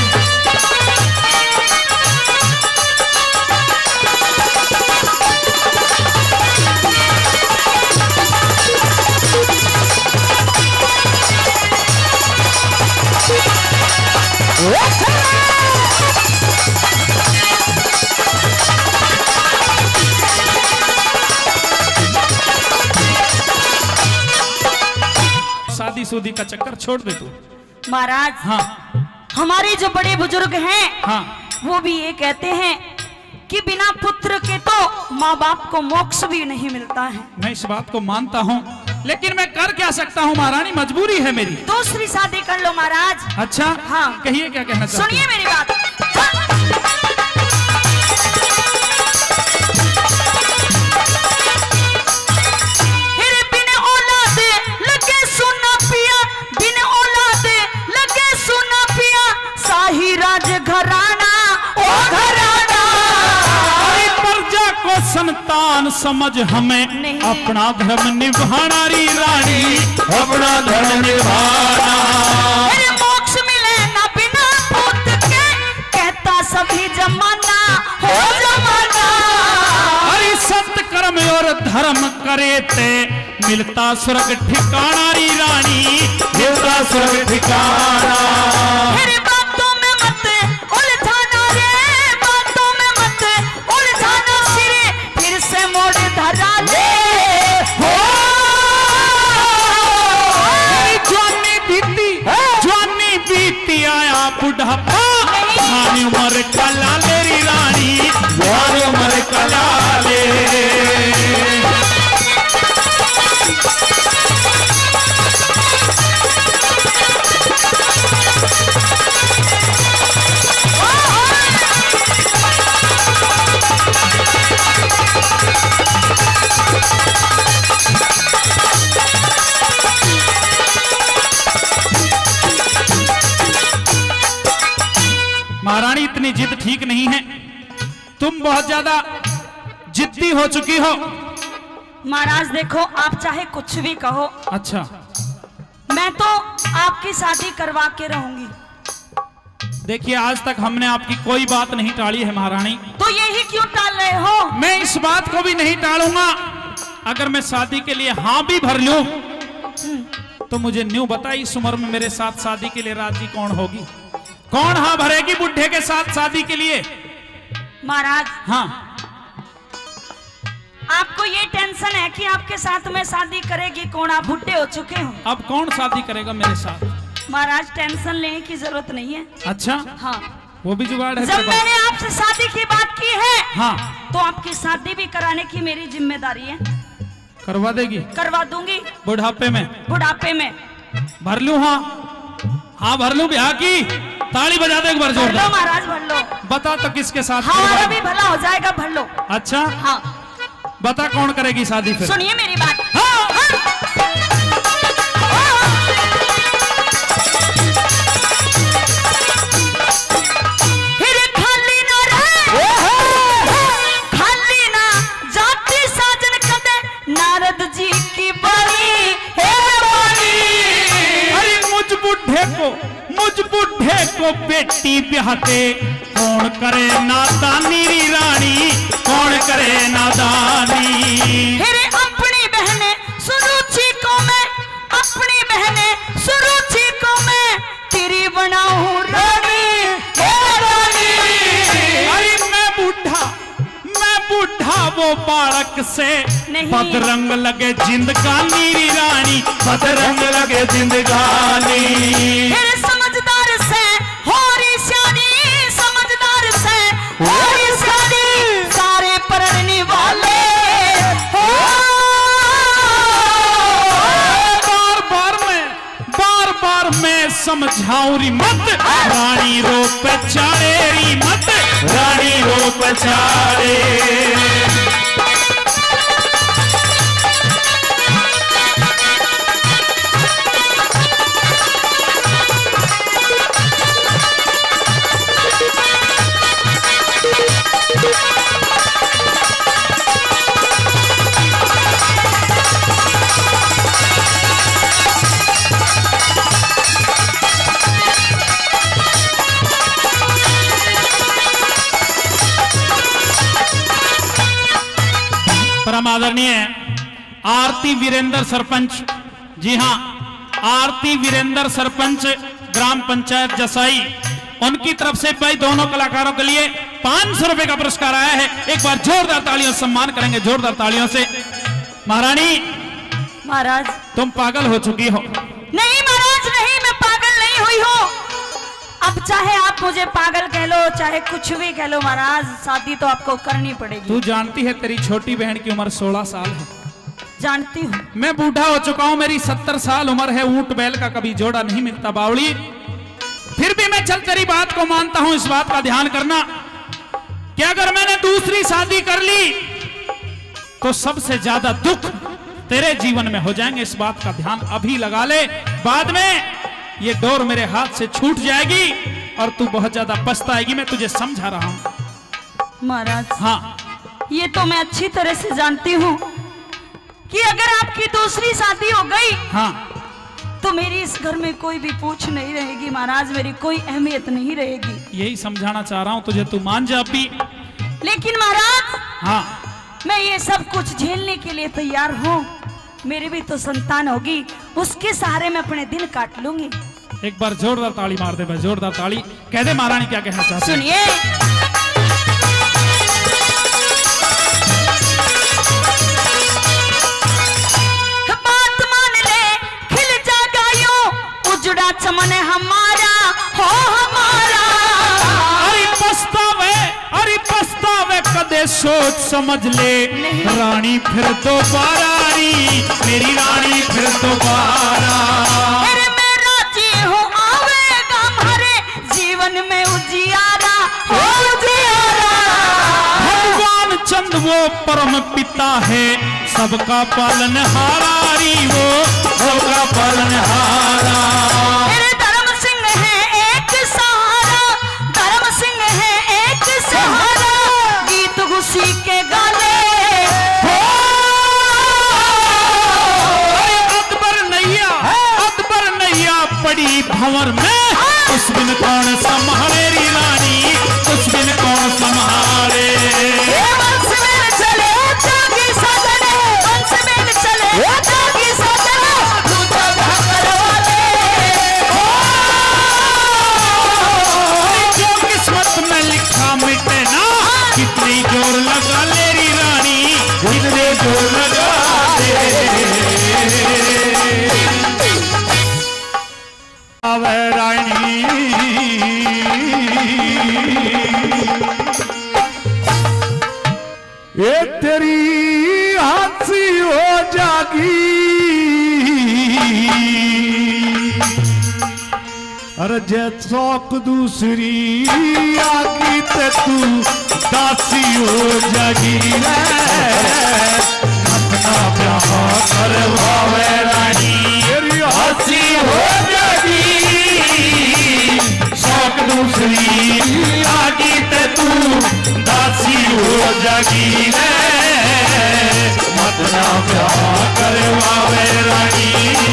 शादी सूदी का चक्कर छोड़ दे तू। महाराज हाँ हमारे जो बड़े बुजुर्ग हैं हाँ वो भी ये कहते हैं कि बिना पुत्र के तो माँ बाप को मोक्ष भी नहीं मिलता है। मैं इस बात को मानता हूँ, लेकिन मैं कर क्या सकता हूँ महारानी, मजबूरी है मेरी। दूसरी शादी कर लो महाराज। अच्छा हाँ कहिए क्या कहना चाहते सुनिए मेरी बात। राज घराना ओ घराना, प्रजा को संतान समझ हमें नहीं। अपना धर्म निभाना री रानी, अपना धर्म निभाना। मेरे मोक्ष मिले ना बिना पुत्र के, कहता सभी जमाना हो जमाना। अरे सत्य कर्म और धर्म करे ते मिलता स्वर्ग ठिकाना री रानी, मिलता स्वर्ग ठिकाना। मेरे बातों में मत उलझाना रे, बातों में मत उलझाना सिरे, फिर से मोड़ धरा ले हो। जवानी बीती जवानी बीती आया बुढ़ापा, सारी उम्र कला ले री रानी, सारी उम्र कला ले। महारानी इतनी जिद ठीक नहीं है, तुम बहुत ज्यादा जिद्दी हो चुकी हो। महाराज देखो आप चाहे कुछ भी कहो, अच्छा मैं तो आपकी शादी करवा के रहूंगी। देखिए आज तक हमने आपकी कोई बात नहीं टाली है महारानी, तो यही क्यों टाल रहे हो? मैं इस बात को भी नहीं टालूंगा। अगर मैं शादी के लिए हाँ भी भर लूं तो मुझे न्यू बता, इस उम्र में मेरे साथ शादी के लिए राजी कौन होगी? कौन हाँ भरेगी बुढ़े के साथ शादी के लिए? महाराज हाँ आपको ये टेंशन है कि आपके साथ में शादी करेगी कौन? आप बुढ़े हो चुके हो। अब कौन शादी करेगा मेरे साथ? महाराज टेंशन लेने की जरूरत नहीं है। अच्छा, हाँ, वो भी जुगाड़ है जब तेरे पास? मैंने आपसे शादी की बात की है हाँ, तो आपकी शादी भी कराने की मेरी जिम्मेदारी है। करवा देगी? करवा दूंगी बुढ़ापे में? बुढ़ापे में। भर लूं? हाँ हाँ भर लूं। ब्याह की ताली बजा दे एक बार भर लो जोरदार। महाराज, भर लो। बता तो किसके साथ हमारा करवा- भी भला हो जाएगा, भर लो। अच्छा, हाँ, बता कौन करेगी शादी फिर? सुनिए मेरी बात। हाँ। हिरे खाली ना रहे, खाली ना जाति साजन कदे नारद जी की बानी है बानी। अरे मुझ बुढ़े को मुझ बुढ़े को बेटी ब्याहते कौन करे नादानी री रानी, कौन करे नादानी। हिरे अपनी बहने सुरुचि को मैं, अपनी बहने सुरुचि को मैं तेरी बनाऊं रानी है रानी। अरे मैं बूढ़ा मैं बूढ़ा वो बालक से नहीं। बदरंग लगे जिंदगानी री रानी, बदरंग लगे जिंदगानी। फिर समझदार से होरी सियानी, समझदार से होरी सियानी, सारे पढ़ने वाले हो। बार बार मैं बार बार मैं समझाऊं री मत, रानी रो पे चारे री मत, रानी रो पे चारे। परम आदरणीय आरती वीरेंद्र सरपंच, जी हाँ, आरती वीरेंद्र सरपंच ग्राम पंचायत जसाई, उनकी तरफ से भाई दोनों कलाकारों के लिए पांच सौ रुपए का पुरस्कार आया है। एक बार जोरदार तालियों से सम्मान करेंगे, जोरदार तालियों से। महारानी, महाराज तुम पागल हो चुकी हो। नहीं महाराज, नहीं, मैं पागल नहीं हुई हूँ। अब चाहे आप मुझे पागल कह लो, चाहे कुछ भी कह लो महाराज, शादी तो आपको करनी पड़ेगी। तू जानती है तेरी छोटी बहन की उम्र सोलह साल है। जानती हूँ। मैं बूढ़ा हो चुका हूं, मेरी सत्तर साल उम्र है, ऊंट बैल का कभी जोड़ा नहीं मिलता बावली। फिर भी मैं चल तेरी बात को मानता हूं। इस बात का ध्यान करना कि अगर मैंने दूसरी शादी कर ली तो सबसे ज्यादा दुख तेरे जीवन में हो जाएंगे। इस बात का ध्यान अभी लगा ले, बाद में ये डोर मेरे हाथ से छूट जाएगी और तू बहुत ज्यादा पछताएगी। मैं तुझे समझा रहा हूं। महाराज, हाँ, ये तो मैं अच्छी तरह से जानती हूँ कि अगर आपकी दूसरी शादी हो गई हाँ, तो मेरी इस घर में कोई भी पूछ नहीं रहेगी महाराज, मेरी कोई अहमियत नहीं रहेगी। यही समझाना चाह रहा हूं तुझे, तू मान जा अभी। लेकिन महाराज, हाँ, मैं ये सब कुछ झेलने के लिए तैयार हूँ। मेरी भी तो संतान होगी, उसके सहारे मैं अपने दिन काट लूंगी। एक बार जोरदार ताली मार दे भाई, जोरदार ताली। कह दे महारानी क्या कहना चाहती है। सुनिए, बात मान ले, खिल जा गायों, उजड़ा चमन हमारा हो हमारा। अरे पछतावे अरे पछतावे कदे सोच समझ ले, रानी फिर दोबारा री, मेरी रानी फिर दोबारा। अरे मैं राजी हूँ, आवेगा हमारे जीवन में उजियारा हो उजियारा। भगवान चंद वो परम पिता है, सबका पालनहारा री, वो सबका पालनहारा। मेरे धर्म सिंह है एक सहारा, धर्म सिंह है एक सहारा, गीत खुशी के गाले हो। अकबर नैया अकबर नैया पड़ी भंवर में, उस दिन कौन संभाले री रानी, उस दिन कौन संभाले। वंश में चले जागी सजने, वंश में चले जागी सजने, तू तो भंवर वाले हो। जो किस्मत में लिखा मिटे ना, कितनी जोर लगा ले री रानी, कितने जोर लगा ले। आवे रानी ये तेरी हाथी हो जागी अरे जे चौक दूसरी आगी ते तू दासी हो जागी रे अपना ब्याह करवावे रानी तेरी हाथी हो जागी शौक दूसरी आगी ते तू दासी हो जागी रे अपना ब्याह करवावे रानी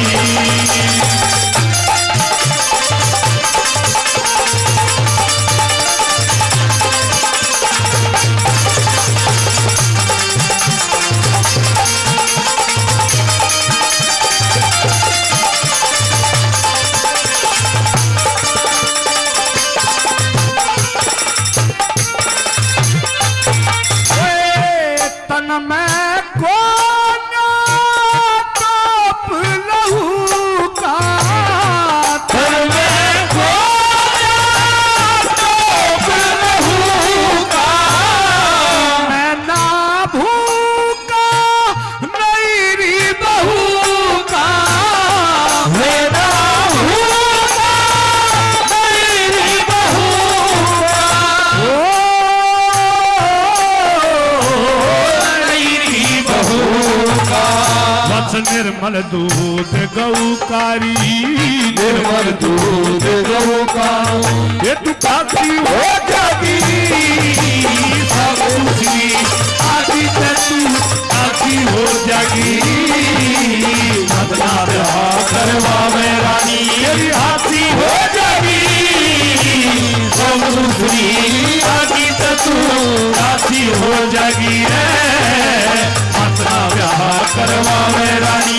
निर्मल दूध गौकारी निर्मल दूध गौकारी ये तू काशी हो जागी सब दूसरी आगी से तू काशी हो जागी अपना ब्याह करवावे रानी ये हाथी हो जागी सब दूसरी आगी से तू काशी हो जागी रे अपना ब्याह करवावे रानी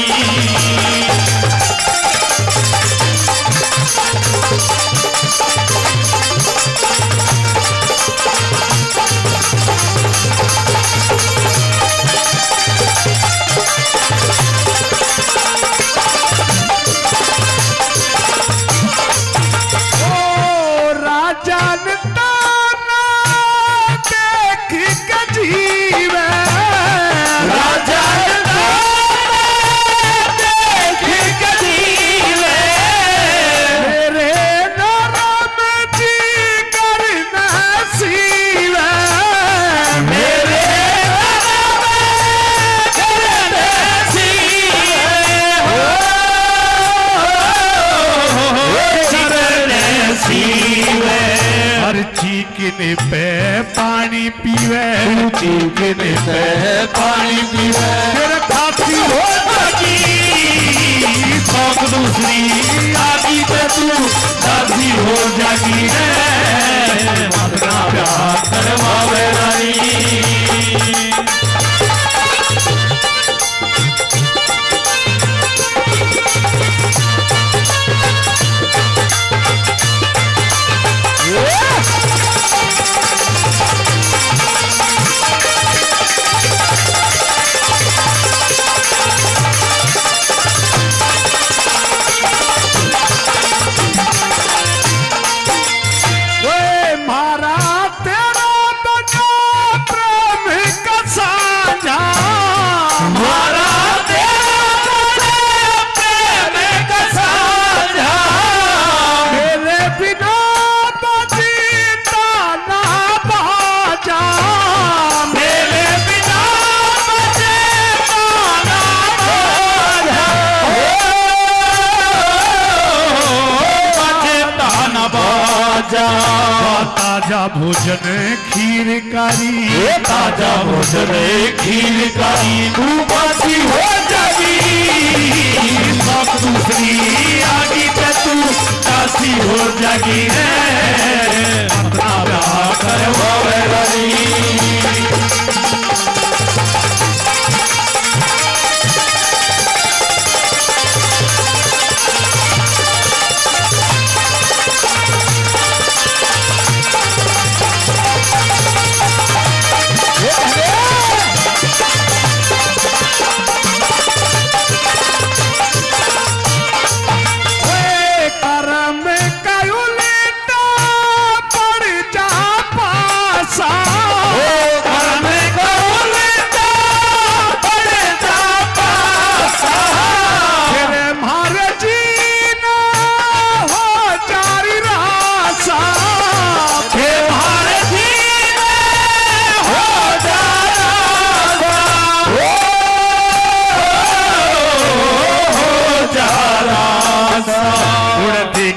ओ राजा नंदना देख के जीवे राजा चीकने पे पानी पीवे चीकने पे पानी पीवे फिर खाती हो जागी शौक दूसरी आगी पे तू दादी हो जागी रे अपना प्यार करवावे रानी ताजा भोजन खीर कारी ताजा भोजन खीर कारी तू बासी हो जागी शौक दूसरी आगी पे तू दासी हो जागी रे अपना ब्याह करवावे रानी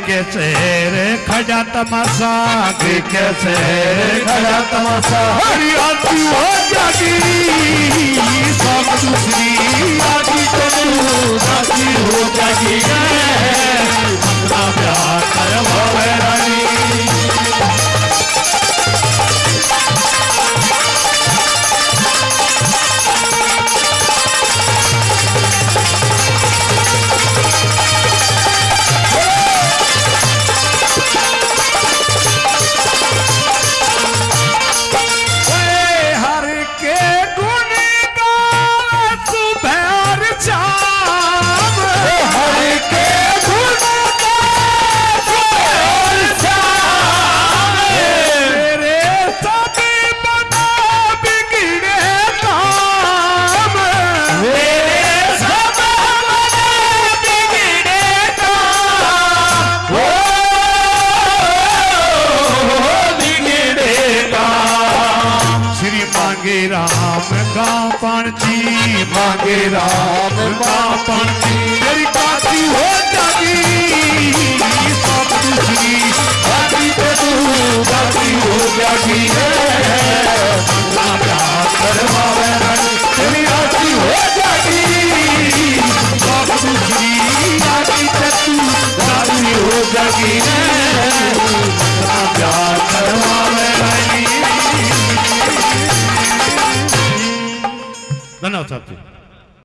के शहर खड़ा तमाशा घी के शहर खड़ा तमाशा हरी आती हो जागी सब दूसरी आती तो तू राजी हो जागी अपना प्यार करवावे रानी राम पाणची मांगे राम पाणची मेरी काती हो जागी सब दूसरी बाकी पे तू बाकी हो जागी अपना प्यार करवावे रानी मेरी काती हो जागी सब दूसरी बाकी पे तू बाकी हो जागी अपना प्यार करवावे रानी। धन्यवाद साहब जी।